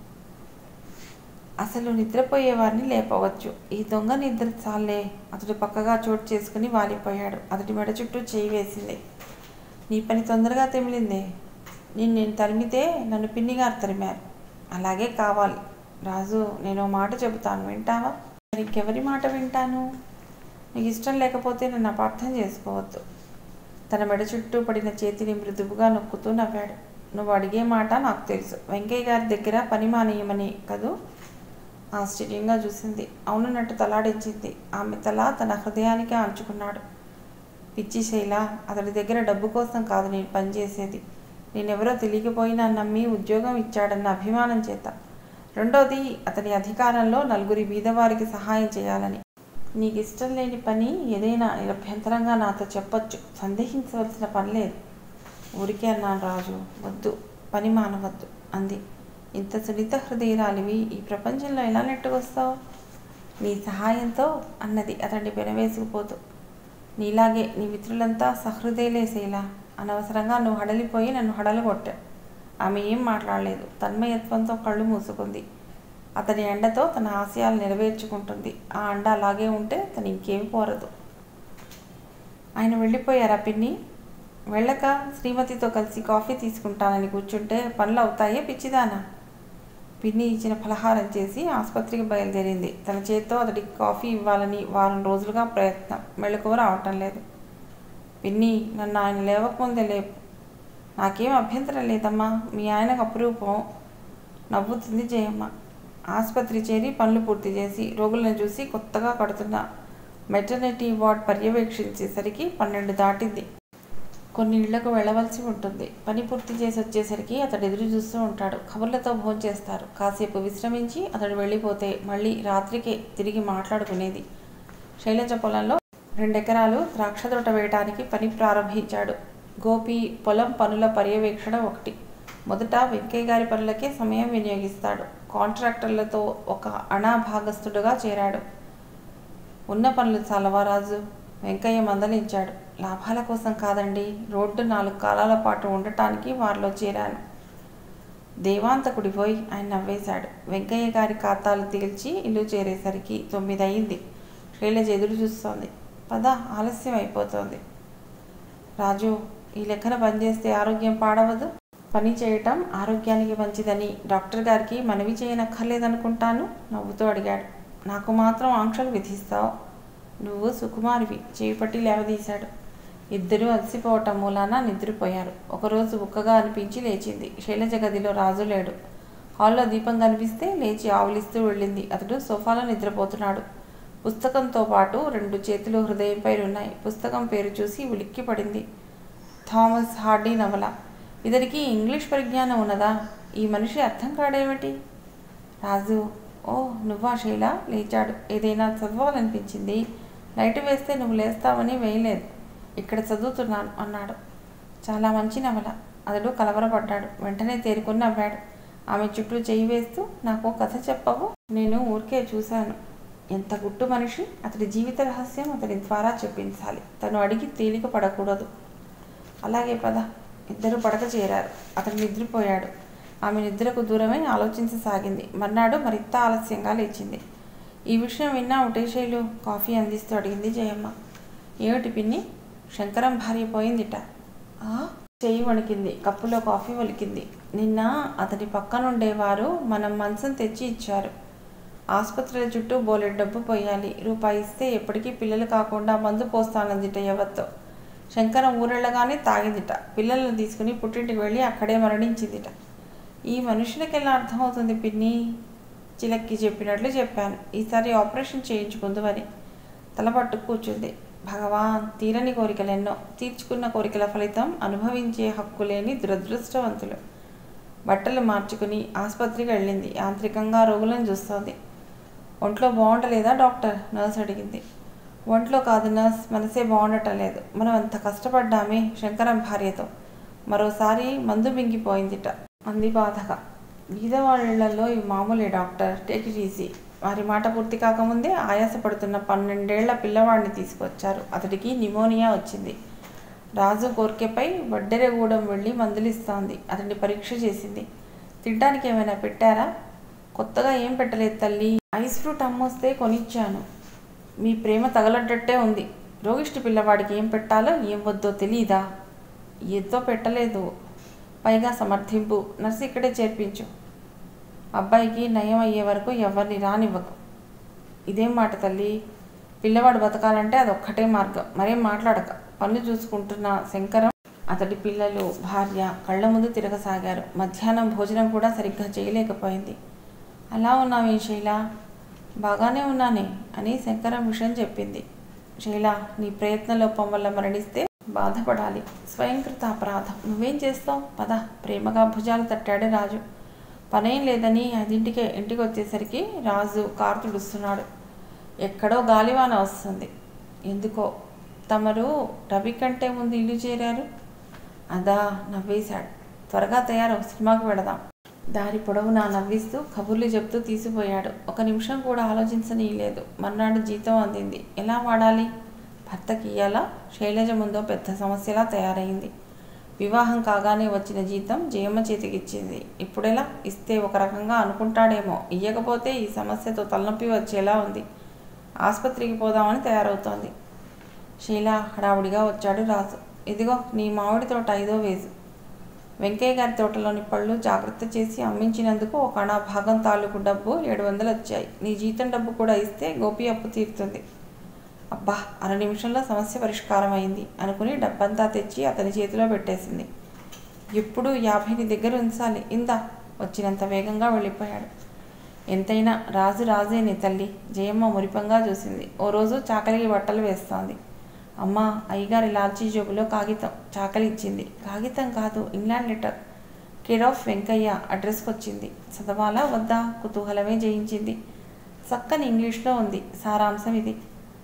అసలు నిద్రపోయేవారిని లేపవచ్చు, ఈ దొంగ నిద్ర చాలే. అతడు పక్కగా చోటు చేసుకుని వాలిపోయాడు. అతడి మెడ చుట్టూ చేయి వేసింది. నీ పని తొందరగా తెమిలిందే. నేను తరిమితే నన్ను పిన్నిగారు తరిమారు. అలాగే కావాలి. రాజు, నేను మాట చెబుతాను, వింటావా? మరి ఇంకెవరి మాట వింటాను? నీకు ఇష్టం లేకపోతే నన్ను అపార్థం చేసుకోవద్దు. తన మెడ చుట్టూ పడిన చేతిని మృదువుగా నొక్కుతూ నవ్వాడు. నువ్వు అడిగే మాట నాకు తెలుసు. వెంకయ్య గారి దగ్గర పని మానేయమని కదూ? ఆశ్చర్యంగా చూసింది. అవునన్నట్టు తలాడించింది. ఆమె తల తన హృదయానికి ఆంచుకున్నాడు. పిచ్చి శైల, అతడి దగ్గర డబ్బు కోసం కాదు నేను పనిచేసేది. నేనెవరో తెలియకపోయినా నమ్మి ఉద్యోగం ఇచ్చాడన్న అభిమానం చేత. రెండోది, అతని అధికారంలో నలుగురి బీదవారికి సహాయం చేయాలని. నీకు ఇష్టం లేని పని ఏదైనా నిరభ్యంతరంగా నాతో చెప్పొచ్చు, సందేహించవలసిన పని లేదు. ఊరికే అన్నాను రాజు, వద్దు, పని మానవద్దు అంది. ఇంత సున్నిత హృదయరాలివి ఈ ప్రపంచంలో ఎలా నెట్టుకొస్తావు? నీ సహాయంతో అన్నది అతన్ని పెనవేసుకుపోతూ. నీలాగే నీ మిత్రులంతా సహృదయలేసేలా. అనవసరంగా నువ్వు హడలిపోయి నన్ను హడలగొట్టావు. ఆమె ఏం మాట్లాడలేదు. తన్మయత్వంతో కళ్ళు మూసుకుంది. అతని అండతో తన ఆశయాలు నెరవేర్చుకుంటుంది. ఆ అండ అలాగే ఉంటే తను ఇంకేమి కోరదు. ఆయన వెళ్ళిపోయారా పిన్ని? వెళ్ళక శ్రీమతితో కలిసి కాఫీ తీసుకుంటానని కూర్చుంటే పనులు అవుతాయే పిచ్చిదానా? పిన్ని ఇచ్చిన ఫలహారం చేసి ఆసుపత్రికి బయలుదేరింది. తన చేత్తో అతడికి కాఫీ ఇవ్వాలని వారం రోజులుగా ప్రయత్నం. మెళకువ రావటం లేదు. పిన్ని, నన్ను ఆయన లేవకముందే లేపు. నాకేం అభ్యంతరం లేదమ్మా, మీ ఆయనకు అపురూపం నవ్వుతుంది జయమ్మ. ఆసుపత్రి చేరి పనులు పూర్తి చేసి రోగులను చూసి కొత్తగా కడుతున్న మెటర్నిటీ వార్డ్ పర్యవేక్షించేసరికి 12 దాటింది. కొన్ని ఇళ్లకు వెళ్ళవలసి ఉంటుంది. పని పూర్తి చేసి వచ్చేసరికి అతడు ఎదురు చూస్తూ ఉంటాడు. కబుర్లతో భోంచేస్తారు. కాసేపు విశ్రమించి అతడు వెళ్ళిపోతే మళ్ళీ రాత్రికే తిరిగి మాట్లాడుకునేది. శైలజ పొలంలో 2 ఎకరాలు ద్రాక్ష తోట వేయటానికి పని ప్రారంభించాడు. గోపి పొలం పనుల పర్యవేక్షణ ఒకటి. మొదట వెంకయ్య గారి పనులకే సమయం వినియోగిస్తాడు. కాంట్రాక్టర్లతో ఒక అణాభాగస్తుడుగా చేరాడు. ఉన్న పనులు చాలవా రాజు? వెంకయ్య మందలించాడు. లాభాల కోసం కాదండి, రోడ్డు 4 కాలాల పాటు ఉండటానికి వారిలో చేరాను. దేవాంతకుడి పోయి ఆయన నవ్వేశాడు. వెంకయ్య గారి ఖాతాలు తేల్చి ఇల్లు చేరేసరికి 9 అయింది. శైలజ ఎదురు చూస్తోంది. పద, ఆలస్యం అయిపోతోంది. రాజు, ఈ లెక్కన పనిచేస్తే ఆరోగ్యం పాడవదు. పని చేయటం ఆరోగ్యానికి మంచిదని డాక్టర్ గారికి మనవి చేయనక్కర్లేదనుకుంటాను నవ్వుతూ అడిగాడు. నాకు మాత్రం ఆంక్షలు విధిస్తావు? నువ్వు సుకుమారివి. చేయి పట్టి లేవదీశాడు. ఇద్దరూ అలసిపోవటం మూలాన నిద్రపోయారు. ఒకరోజు ఉక్కగా అనిపించి లేచింది. శైలజ గదిలో రాజు లేడు. హాల్లో దీపం కనిపిస్తే లేచి ఆవులిస్తూ వెళ్ళింది. అతడు సోఫాలో నిద్రపోతున్నాడు. పుస్తకంతో పాటు 2 చేతులు హృదయంపై ఉన్నాయి. పుస్తకం పేరు చూసి ఉలిక్కి పడింది. థామస్ హార్డీ నవల. ఇతనికి ఇంగ్లీష్ పరిజ్ఞానం ఉన్నదా? ఈ మనిషి అర్థం కాడేమిటి? రాజు, ఓ నువ్వా శైల? లేచాడు. ఏదైనా చదవాలనిపించింది. లైట్ వేస్తే నువ్వు లేస్తావని వేయలేదు. ఇక్కడ చదువుతున్నాను అన్నాడు. చాలా మంచి నవల. అతడు కలవరపడ్డాడు. వెంటనే తేరుకొని నవ్వాడు. ఆమె చుట్టూ చేయి వేస్తూ, నాకు కథ చెప్పవు? నేను ఊరికే చూశాను. ఎంత గుట్టు మనిషి. అతడి జీవిత రహస్యం అతని ద్వారా చెప్పించాలి. తను అడిగి తేలిక పడకూడదు. అలాగే పద. ఇద్దరు పడక చేరారు. అతడు నిద్రపోయాడు. ఆమె నిద్రకు దూరమై ఆలోచించసాగింది. మర్నాడు మరింత ఆలస్యంగా లేచింది. ఈ విషయం విన్నా ఉటేశైలు కాఫీ అందిస్తూ అడిగింది జయమ్మ. ఏమిటి పిన్ని? శంకరం భార్య పోయిందిట. చెయ్యి వణికింది. కప్పులో కాఫీ ఒలికింది. నిన్న అతని పక్కనుండేవారు మనం మంచం తెచ్చి ఇచ్చారు. ఆసుపత్రుల చుట్టూ బోలెడు డబ్బు పోయాలి. రూపాయి ఇస్తే ఎప్పటికీ పిల్లలు కాకుండా మందు పోస్తానందిట ఎవరితో. శంకరం ఊరెళ్ళగానే తాగిందిట. పిల్లలను తీసుకుని పుట్టింటికి వెళ్ళి అక్కడే మరణించిందిట. ఈ మనుషులకి ఎలా అర్థమవుతుంది పిన్ని? చిలక్కి చెప్పినట్లు చెప్పాను. ఈసారి ఆపరేషన్ చేయించుకుందువని. తలపట్టు కూర్చుంది. భగవాన్, తీరని కోరికలెన్నో. తీర్చుకున్న కోరికల ఫలితం అనుభవించే హక్కు లేని దురదృష్టవంతులు. బట్టలు మార్చుకుని ఆసుపత్రికి వెళ్ళింది. యాంత్రికంగా రోగులను చూస్తోంది. ఒంట్లో బాగుండలేదా డాక్టర్? నర్స్ అడిగింది. ఒంట్లో కాదు నర్స్, మనసే బాగుండటం లేదు. మనం అంత కష్టపడ్డామే శంకరం భార్యతో. మరోసారి మందు మింగిపోయిందిట అంది బాధగా. బీదవాళ్ళలో ఇవి మామూలే డాక్టర్, టేక్ ఇట్ ఈజీ. వారి మాట పూర్తి కాకముందే ఆయాసపడుతున్న 12 ఏళ్ల పిల్లవాడిని తీసుకొచ్చారు. అతడికి నిమోనియా వచ్చింది. రాజు కోరికపై వడ్డెరగూడెం వెళ్ళి మందులిస్తోంది. అతన్ని పరీక్ష చేసింది. తినడానికి ఏమైనా పెట్టారా? కొత్తగా ఏం పెట్టలేదు తల్లి. ఐస్ ఫ్రూట్ అమ్మొస్తే కొనిచ్చాను. మీ ప్రేమ తగలడ్డట్టే ఉంది. రోగిష్టి పిల్లవాడికి ఏం పెట్టాలో ఏం వద్దో తెలీదా? ఏదో పెట్టలేదు. పైగా సమర్థింపు. నర్సు ఇక్కడే చేర్పించు. అబ్బాయికి నయం అయ్యే వరకు ఎవరిని రానివ్వకు. ఇదేం మాట తల్లి? పిల్లవాడు బతకాలంటే అదొక్కటే మార్గం. మరేం మాట్లాడక. పనులు చూసుకుంటున్న శంకరం, అతడి పిల్లలు, భార్య కళ్ళ ముందు తిరగసాగారు. మధ్యాహ్నం భోజనం కూడా సరిగ్గా చేయలేకపోయింది. అలా ఉన్నావే శైలా? బాగానే ఉన్నానే అని శంకరం విషయం చెప్పింది. శైలా, నీ ప్రయత్నలోపం వల్ల మరణిస్తే బాధపడాలి. స్వయంకృత అపరాధం. నువ్వేం చేస్తావు? పద. ప్రేమగా భుజాలు తట్టాడు రాజు. పనేం లేదని 5ంటికే ఇంటికి వచ్చేసరికి రాజు కారు తుడుస్తున్నాడు. ఎక్కడో గాలివాన వస్తుంది. ఎందుకో. తమరు రవి కంటే ముందు ఇల్లు చేరారు? అదా? నవ్వేశాడు. త్వరగా తయారవు, సినిమాకు వెళదాం. దారి పొడవునా నవ్విస్తూ కబుర్లు చెప్తూ తీసిపోయాడు. 1 నిమిషం కూడా ఆలోచించనీయలేదు. మర్నాడు జీతం అందింది. ఎలా వాడాలి? భర్తకి ఇయ్యాలా? శైలజ ముందో పెద్ద సమస్యలా తయారైంది. వివాహం కాగానే వచ్చిన జీతం జయమ్మ చేతికిచ్చింది. ఇప్పుడెలా? ఇస్తే ఒక రకంగా అనుకుంటాడేమో. ఇయ్యకపోతే ఈ సమస్యతో తలనొప్పి వచ్చేలా ఉంది. ఆసుపత్రికి పోదామని తయారవుతోంది. శైలా హడావుడిగా వచ్చాడు రాజు. ఇదిగో నీ మామిడి తోట 5వ వేసు. వెంకయ్య గారి తోటలోని పళ్ళు జాగ్రత్త చేసి అమ్మించినందుకు 1 అణా భాగం తాలూకు డబ్బు 700 వచ్చాయి. నీ జీతం డబ్బు కూడా ఇస్తే గోపి అప్పు తీరుతుంది. అబ్బా, 1/2 నిమిషంలో సమస్య పరిష్కారం అయింది అనుకుని డబ్బంతా తెచ్చి అతని చేతిలో పెట్టేసింది. ఎప్పుడు 50 నీ దగ్గర ఉంచాలి. ఇందా. వచ్చినంత వేగంగా వెళ్ళిపోయాడు. ఎంతైనా రాజు రాజేనే తల్లి. జయమ్మ మురిపంగా చూసింది. ఓ రోజు చాకలికి బట్టలు వేస్తోంది. అమ్మా, అయ్యగారి లాల్చీ జోబులో కాగితం. చాకలి ఇచ్చింది. కాగితం కాదు, England letter. Care of Venkayya అడ్రస్కి వచ్చింది. చదవాలా వద్దా? కుతూహలమే జయించింది. చక్కని ఇంగ్లీష్లో ఉంది. సారాంశం ఇది.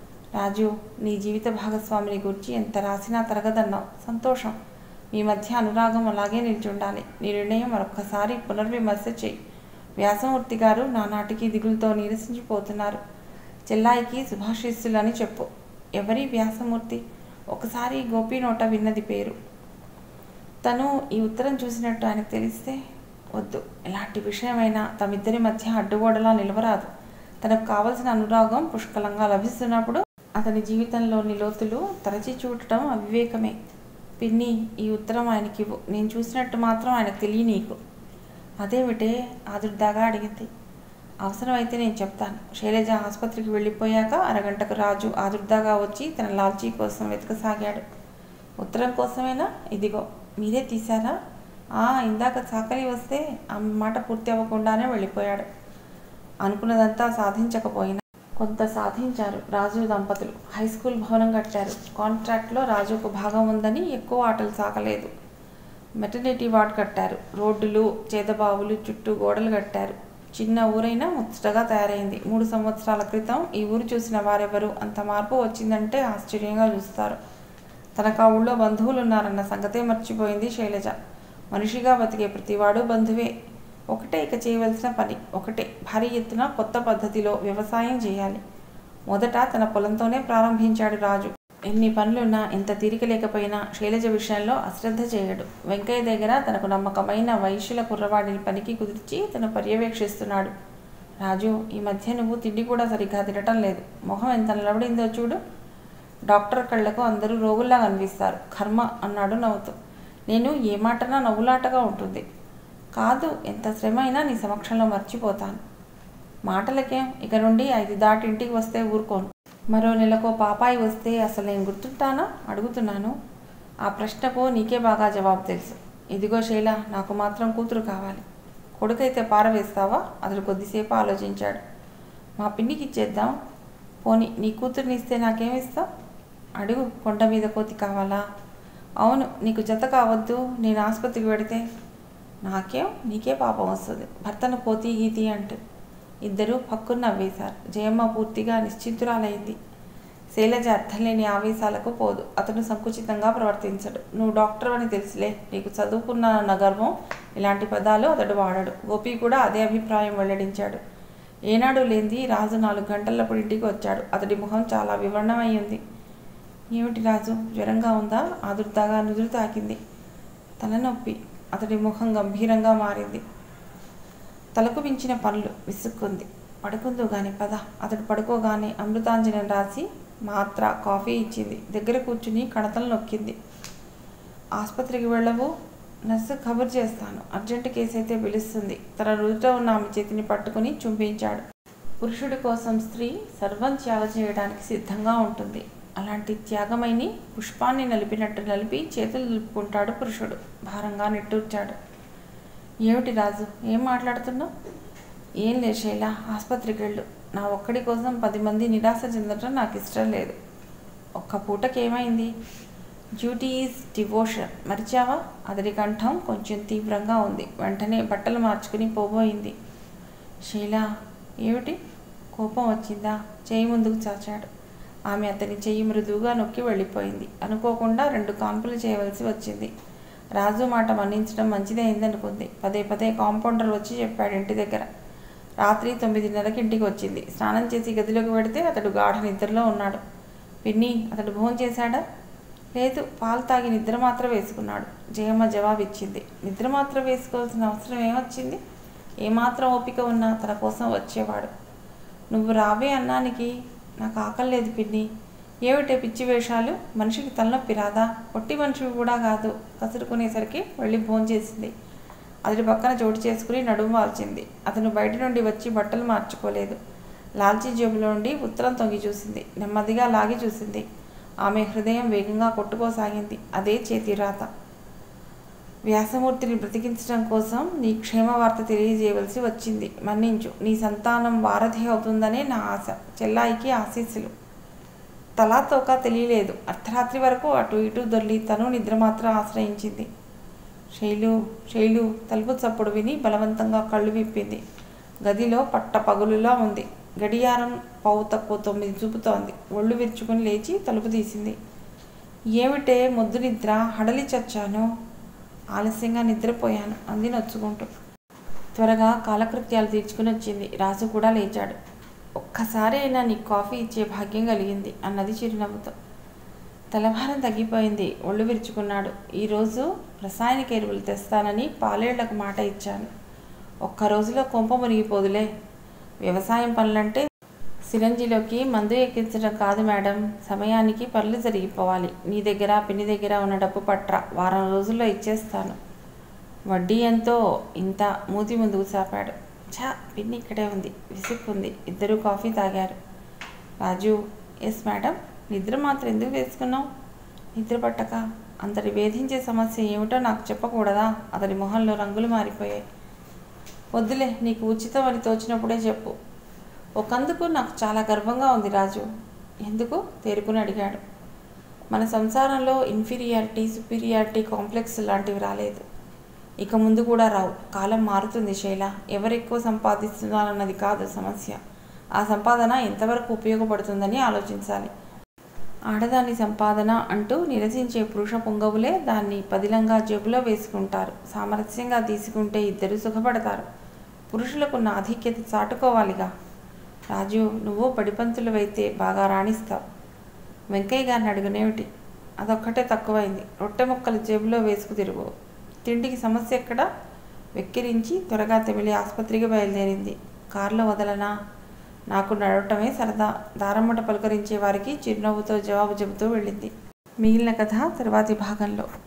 రాజు, నీ జీవిత భాగస్వామిని గురించి ఎంత రాసినా తరగదన్నావు. సంతోషం. మీ మధ్య అనురాగం అలాగే నిల్చుండాలి. నీ నిర్ణయం మరొక్కసారి పునర్విమర్శ చెయ్యి. వ్యాసమూర్తి గారు నానాటికి దిగులతో నీరసించిపోతున్నారు. చెల్లాయికి శుభాశీస్సులని చెప్పు. ఎవరి వ్యాసమూర్తి? ఒకసారి గోపి నోట విన్నది పేరు. తను ఈ ఉత్తరం చూసినట్టు ఆయనకు తెలిస్తే? వద్దు. ఎలాంటి విషయమైనా తమిద్దరి మధ్య అడ్డుగోడలా నిలవరాదు. తనకు కావలసిన అనురాగం పుష్కలంగా లభిస్తున్నప్పుడు అతని జీవితంలోని లోతులు తరచి చూడటం అవివేకమే. పిన్ని, ఈ ఉత్తరం ఆయనకివ్వు. నేను చూసినట్టు మాత్రం ఆయనకు తెలియనీకు. అదేమిటే? ఆదుర్దాగా అడిగింది. అవసరమైతే నేను చెప్తాను. శైలజ ఆసుపత్రికి వెళ్ళిపోయాక అరగంటకు రాజు ఆదుర్దాగా వచ్చి తన లాల్చీ కోసం వెతకసాగాడు. ఉత్తరం కోసమేనా? ఇదిగో. మీరే తీశారా? ఇందాక చాకలి వస్తే ఆమె మాట పూర్తి అవ్వకుండానే వెళ్ళిపోయాడు. అనుకున్నదంతా సాధించకపోయినా కొంత సాధించారు రాజు దంపతులు. హై స్కూల్ భవనం కట్టారు. కాంట్రాక్ట్లో రాజుకు భాగం ఉందని ఎక్కువ ఆటలు సాగలేదు. మెటర్నిటీ వార్డ్ కట్టారు. రోడ్డులు, చేదబావులు, చుట్టూ గోడలు కట్టారు. చిన్న ఊరైనా ముచ్చటగా తయారైంది. 3 సంవత్సరాల క్రితం ఈ ఊరు చూసిన వారెవరు అంత మార్పు వచ్చిందంటే ఆశ్చర్యంగా చూస్తారు. తనకు ఆ ఊళ్ళో బంధువులు ఉన్నారన్న సంగతే మర్చిపోయింది శైలజ. మనిషిగా బతికే ప్రతివాడు బంధువే. ఒకటే ఇక చేయవలసిన పని. ఒకటే, భారీ ఎత్తున కొత్త పద్ధతిలో వ్యవసాయం చేయాలి. మొదట తన పొలంతోనే ప్రారంభించాడు రాజు. ఎన్ని పనులున్నా, ఎంత తీరిక లేకపోయినా శైలజ విషయంలో అశ్రద్ధ చేయడు. వెంకయ్య దగ్గర తనకు నమ్మకమైన వైశ్యుల కుర్రవాడిని పనికి కుదిర్చి తను పర్యవేక్షిస్తున్నాడు. రాజు, ఈ మధ్య నువ్వు తిండి కూడా సరిగ్గా తినటం లేదు. మొహం ఎంత నిలబడిందో చూడు. డాక్టర్ కళ్లకు అందరూ రోగుల్లా కనిపిస్తారు. కర్మ అన్నాడు నవ్వుతూ. నేను ఏ మాటనా నవ్వులాటగా ఉంటుంది. కాదు, ఎంత శ్రమ అయినా నీ సమక్షంలో మర్చిపోతాను. మాటలకేం, ఇక నుండి 5 దాటి ఇంటికి వస్తే ఊరుకోను. మరో నెలకో పాపాయి వస్తే అసలు నేను గుర్తుంటానా అడుగుతున్నాను. ఆ ప్రశ్నకు నీకే బాగా జవాబు తెలుసు. ఇదిగో శైల, నాకు మాత్రం కూతురు కావాలి. కొడుకైతే పారవేస్తావా? అతడు కొద్దిసేపు ఆలోచించాడు. మా పిన్నికి ఇచ్చేద్దాం. పోనీ నీ కూతుర్ని ఇస్తే నాకేమిస్తావు? అడుగు. కొండ మీద కోతి కావాలా? అవును, నీకు జత కావద్దు. నేను ఆసుపత్రికి పెడితే నాకేం, నీకే పాపం వస్తుంది. భర్తను కోతి గీతి అంటూ ఇద్దరూ పక్కున నవ్వేశారు. జయమ్మ పూర్తిగా నిశ్చింతురాలైంది. శైలజ అర్థంలేని ఆవేశాలకు పోదు. అతను సంకుచితంగా ప్రవర్తించడు. నువ్వు డాక్టర్ అని తెలుసులే, నీకు చదువుకున్న గర్వం, ఇలాంటి పదాలు అతడు వాడడు. గోపి కూడా అదే అభిప్రాయం వెల్లడించాడు. ఏనాడు లేంది రాజు 4 గంటలప్పుడు ఇంటికి వచ్చాడు. అతడి ముఖం చాలా వివర్ణమై ఉంది. ఏమిటి రాజు, జ్వరంగా ఉందా? ఆదుర్దాగా నుదురు తాకింది. తలనొప్పి. అతడి ముఖం గంభీరంగా మారింది. తలకు మించిన పనులు విసుక్కుంది. పడుకుందో గాని పద. అతడు పడుకోగానే అమృతాంజనం రాసి మాత్ర కాఫీ ఇచ్చింది. దగ్గర కూర్చుని కణతలు నొక్కింది. ఆసుపత్రికి వెళ్ళవు? నర్సు ఖబర్ చేస్తాను. అర్జెంటు కేసు అయితే పిలుస్తుంది. తన నుదుట ఉన్న ఆమె చేతిని పట్టుకుని చుంపించాడు. పురుషుడి కోసం స్త్రీ సర్వం త్యాగం చేయడానికి సిద్ధంగా ఉంటుంది. అలాంటి త్యాగమైని పుష్పాన్ని నలిపినట్టు నలిపి చేతులు దులుపుకుంటాడు పురుషుడు. భారంగా నిట్టూర్చాడు. ఏమిటి రాజు, ఏం మాట్లాడుతున్నావు? ఏం లేదు శైల, ఆసుపత్రికి వెళ్ళు. నా ఒక్కడి కోసం 10 మంది నిరాశ చెందటం నాకు ఇష్టం లేదు. ఒక్క పూటకి ఏమైంది? Duty is devotion. మరిచావా? అతడి కంఠం కొంచెం తీవ్రంగా ఉంది. వెంటనే బట్టలు మార్చుకుని పోబోయింది. శైల, ఏమిటి? కోపం వచ్చిందా? చెయ్యి ముందుకు చాచాడు. ఆమె అతని చెయ్యి మృదువుగా నొక్కి వెళ్ళిపోయింది. అనుకోకుండా 2 కాన్పులు చేయవలసి వచ్చింది. రాజు మాట మన్నించడం మంచిదైందనుకుంది. పదే పదే కాంపౌండర్ వచ్చి చెప్పాడు ఇంటి దగ్గర. రాత్రి 9:30కి ఇంటికి వచ్చింది. స్నానం చేసి గదిలోకి వెడితే అతడు గాఢ నిద్రలో ఉన్నాడు. పిన్ని, అతడు భోజనం చేశాడా? లేదు, పాలు తాగి నిద్ర మాత్రం వేసుకున్నాడు. జయమ్మ జవాబిచ్చింది. నిద్ర మాత్రం వేసుకోవాల్సిన అవసరం ఏమొచ్చింది? ఏమాత్రం ఓపిక ఉన్నా తన కోసం వచ్చేవాడు. నువ్వు రావే అన్నానికి. నాకు ఆకలి లేదు పిన్ని. ఏమిటే పిచ్చి వేషాలు? మనిషికి తలనొప్పి రాదా? పొట్టి మనిషివి కూడా కాదు. కసురుకునేసరికి వెళ్ళి భోంచేసింది. అతడి పక్కన చోటు చేసుకుని నడుము వాల్చింది. అతను బయట నుండి వచ్చి బట్టలు మార్చుకోలేదు. లాల్చీ జేబులో నుండి ఉత్తరం తొంగి చూసింది. నెమ్మదిగా లాగి చూసింది. ఆమె హృదయం వేగంగా కొట్టుకోసాగింది. అదే చేతి రాత. వ్యాసమూర్తిని బ్రతికించడం కోసం నీ క్షేమ వార్త తెలియజేయవలసి వచ్చింది. మన్నించు. నీ సంతానం వారధి అవుతుందనే నా ఆశ. చెల్లాయికి ఆశీస్సులు. తలాతోక తెలియలేదు. అర్ధరాత్రి వరకు అటు ఇటు దొర్లి తను నిద్ర మాత్రం ఆశ్రయించింది. శైలు తలుపు చప్పుడు విని బలవంతంగా కళ్ళు విప్పింది. గదిలో పట్ట పగులులా ఉంది. గడియారం 9:15 చూపుతోంది. ఒళ్ళు విరుచుకుని లేచి తలుపు తీసింది. ఏమిటే మొద్దు నిద్ర? హడలి చచ్చాను. ఆలస్యంగా నిద్రపోయాను అంది నొచ్చుకుంటూ. త్వరగా కాలకృత్యాలు తీర్చుకుని వచ్చింది. రాజు కూడా లేచాడు. ఒక్కసారి అయినా నీకు కాఫీ ఇచ్చే భాగ్యం కలిగింది అన్నది చిరునవ్వుతో. తలభారం తగ్గిపోయింది. ఒళ్ళు విరుచుకున్నాడు. ఈరోజు రసాయనిక ఎరువులు తెస్తానని పాలేళ్లకు మాట ఇచ్చాను. ఒక్క రోజులో కొంప మునిగిపోదులే. వ్యవసాయం పనులంటే సిరంజిలోకి మందు ఎక్కించడం కాదు మేడం. సమయానికి పనులు జరిగిపోవాలి. నీ దగ్గర పిన్ని దగ్గర ఉన్న డబ్బు పట్రా. వారం రోజుల్లో ఇచ్చేస్తాను. వడ్డీ ఎంతో? ఇంత. మూతి ముందుకు చాపాడు. ఛా, పిన్ని ఇక్కడే ఉంది. విసుక్కుంది. ఇద్దరూ కాఫీ తాగారు. Raju, yes madam. నిద్ర మాత్రం ఎందుకు వేసుకున్నావు? నిద్ర పట్టక. అంతటి వేధించే సమస్య ఏమిటో నాకు చెప్పకూడదా? అతడి మొహంలో రంగులు మారిపోయాయి. వద్దులే, నీకు ఉచితం అని తోచినప్పుడే చెప్పు. ఒకందుకు నాకు చాలా గర్వంగా ఉంది రాజు. ఎందుకు? తేరుకుని అడిగాడు. మన సంసారంలో ఇన్ఫీరియారిటీ, సుపీరియారిటీ కాంప్లెక్స్ లాంటివి రాలేదు. ఇక ముందు కూడా రావు. కాలం మారుతుంది శైల. ఎవరెక్కువ సంపాదిస్తున్నారన్నది కాదు సమస్య. ఆ సంపాదన ఎంతవరకు ఉపయోగపడుతుందని ఆలోచించాలి. ఆడదాని సంపాదన అంటూ నిరసించే పురుష పొంగవులే దాన్ని పదిలంగా జేబులో వేసుకుంటారు. సామరస్యంగా తీసుకుంటే ఇద్దరు సుఖపడతారు. పురుషులకున్న ఆధిక్యత చాటుకోవాలిగా. రాజు, నువ్వు పడిపంతులవైతే బాగా రాణిస్తావు. వెంకయ్య గారిని అడుగునేమిటి? అదొక్కటే తక్కువైంది. రొట్టె ముక్కలు జేబులో వేసుకు తిరుగు. తిండికి సమస్య ఎక్కడా? వెక్కిరించి త్వరగా తెమిలి ఆసుపత్రికి బయలుదేరింది. కారులో వదలనా? నాకు నడవటమే సరదా. దారమ్మట పలకరించే వారికి చిరునవ్వుతో జవాబు చెబుతూ వెళ్ళింది. మిగిలిన కథ తర్వాతి భాగంలో.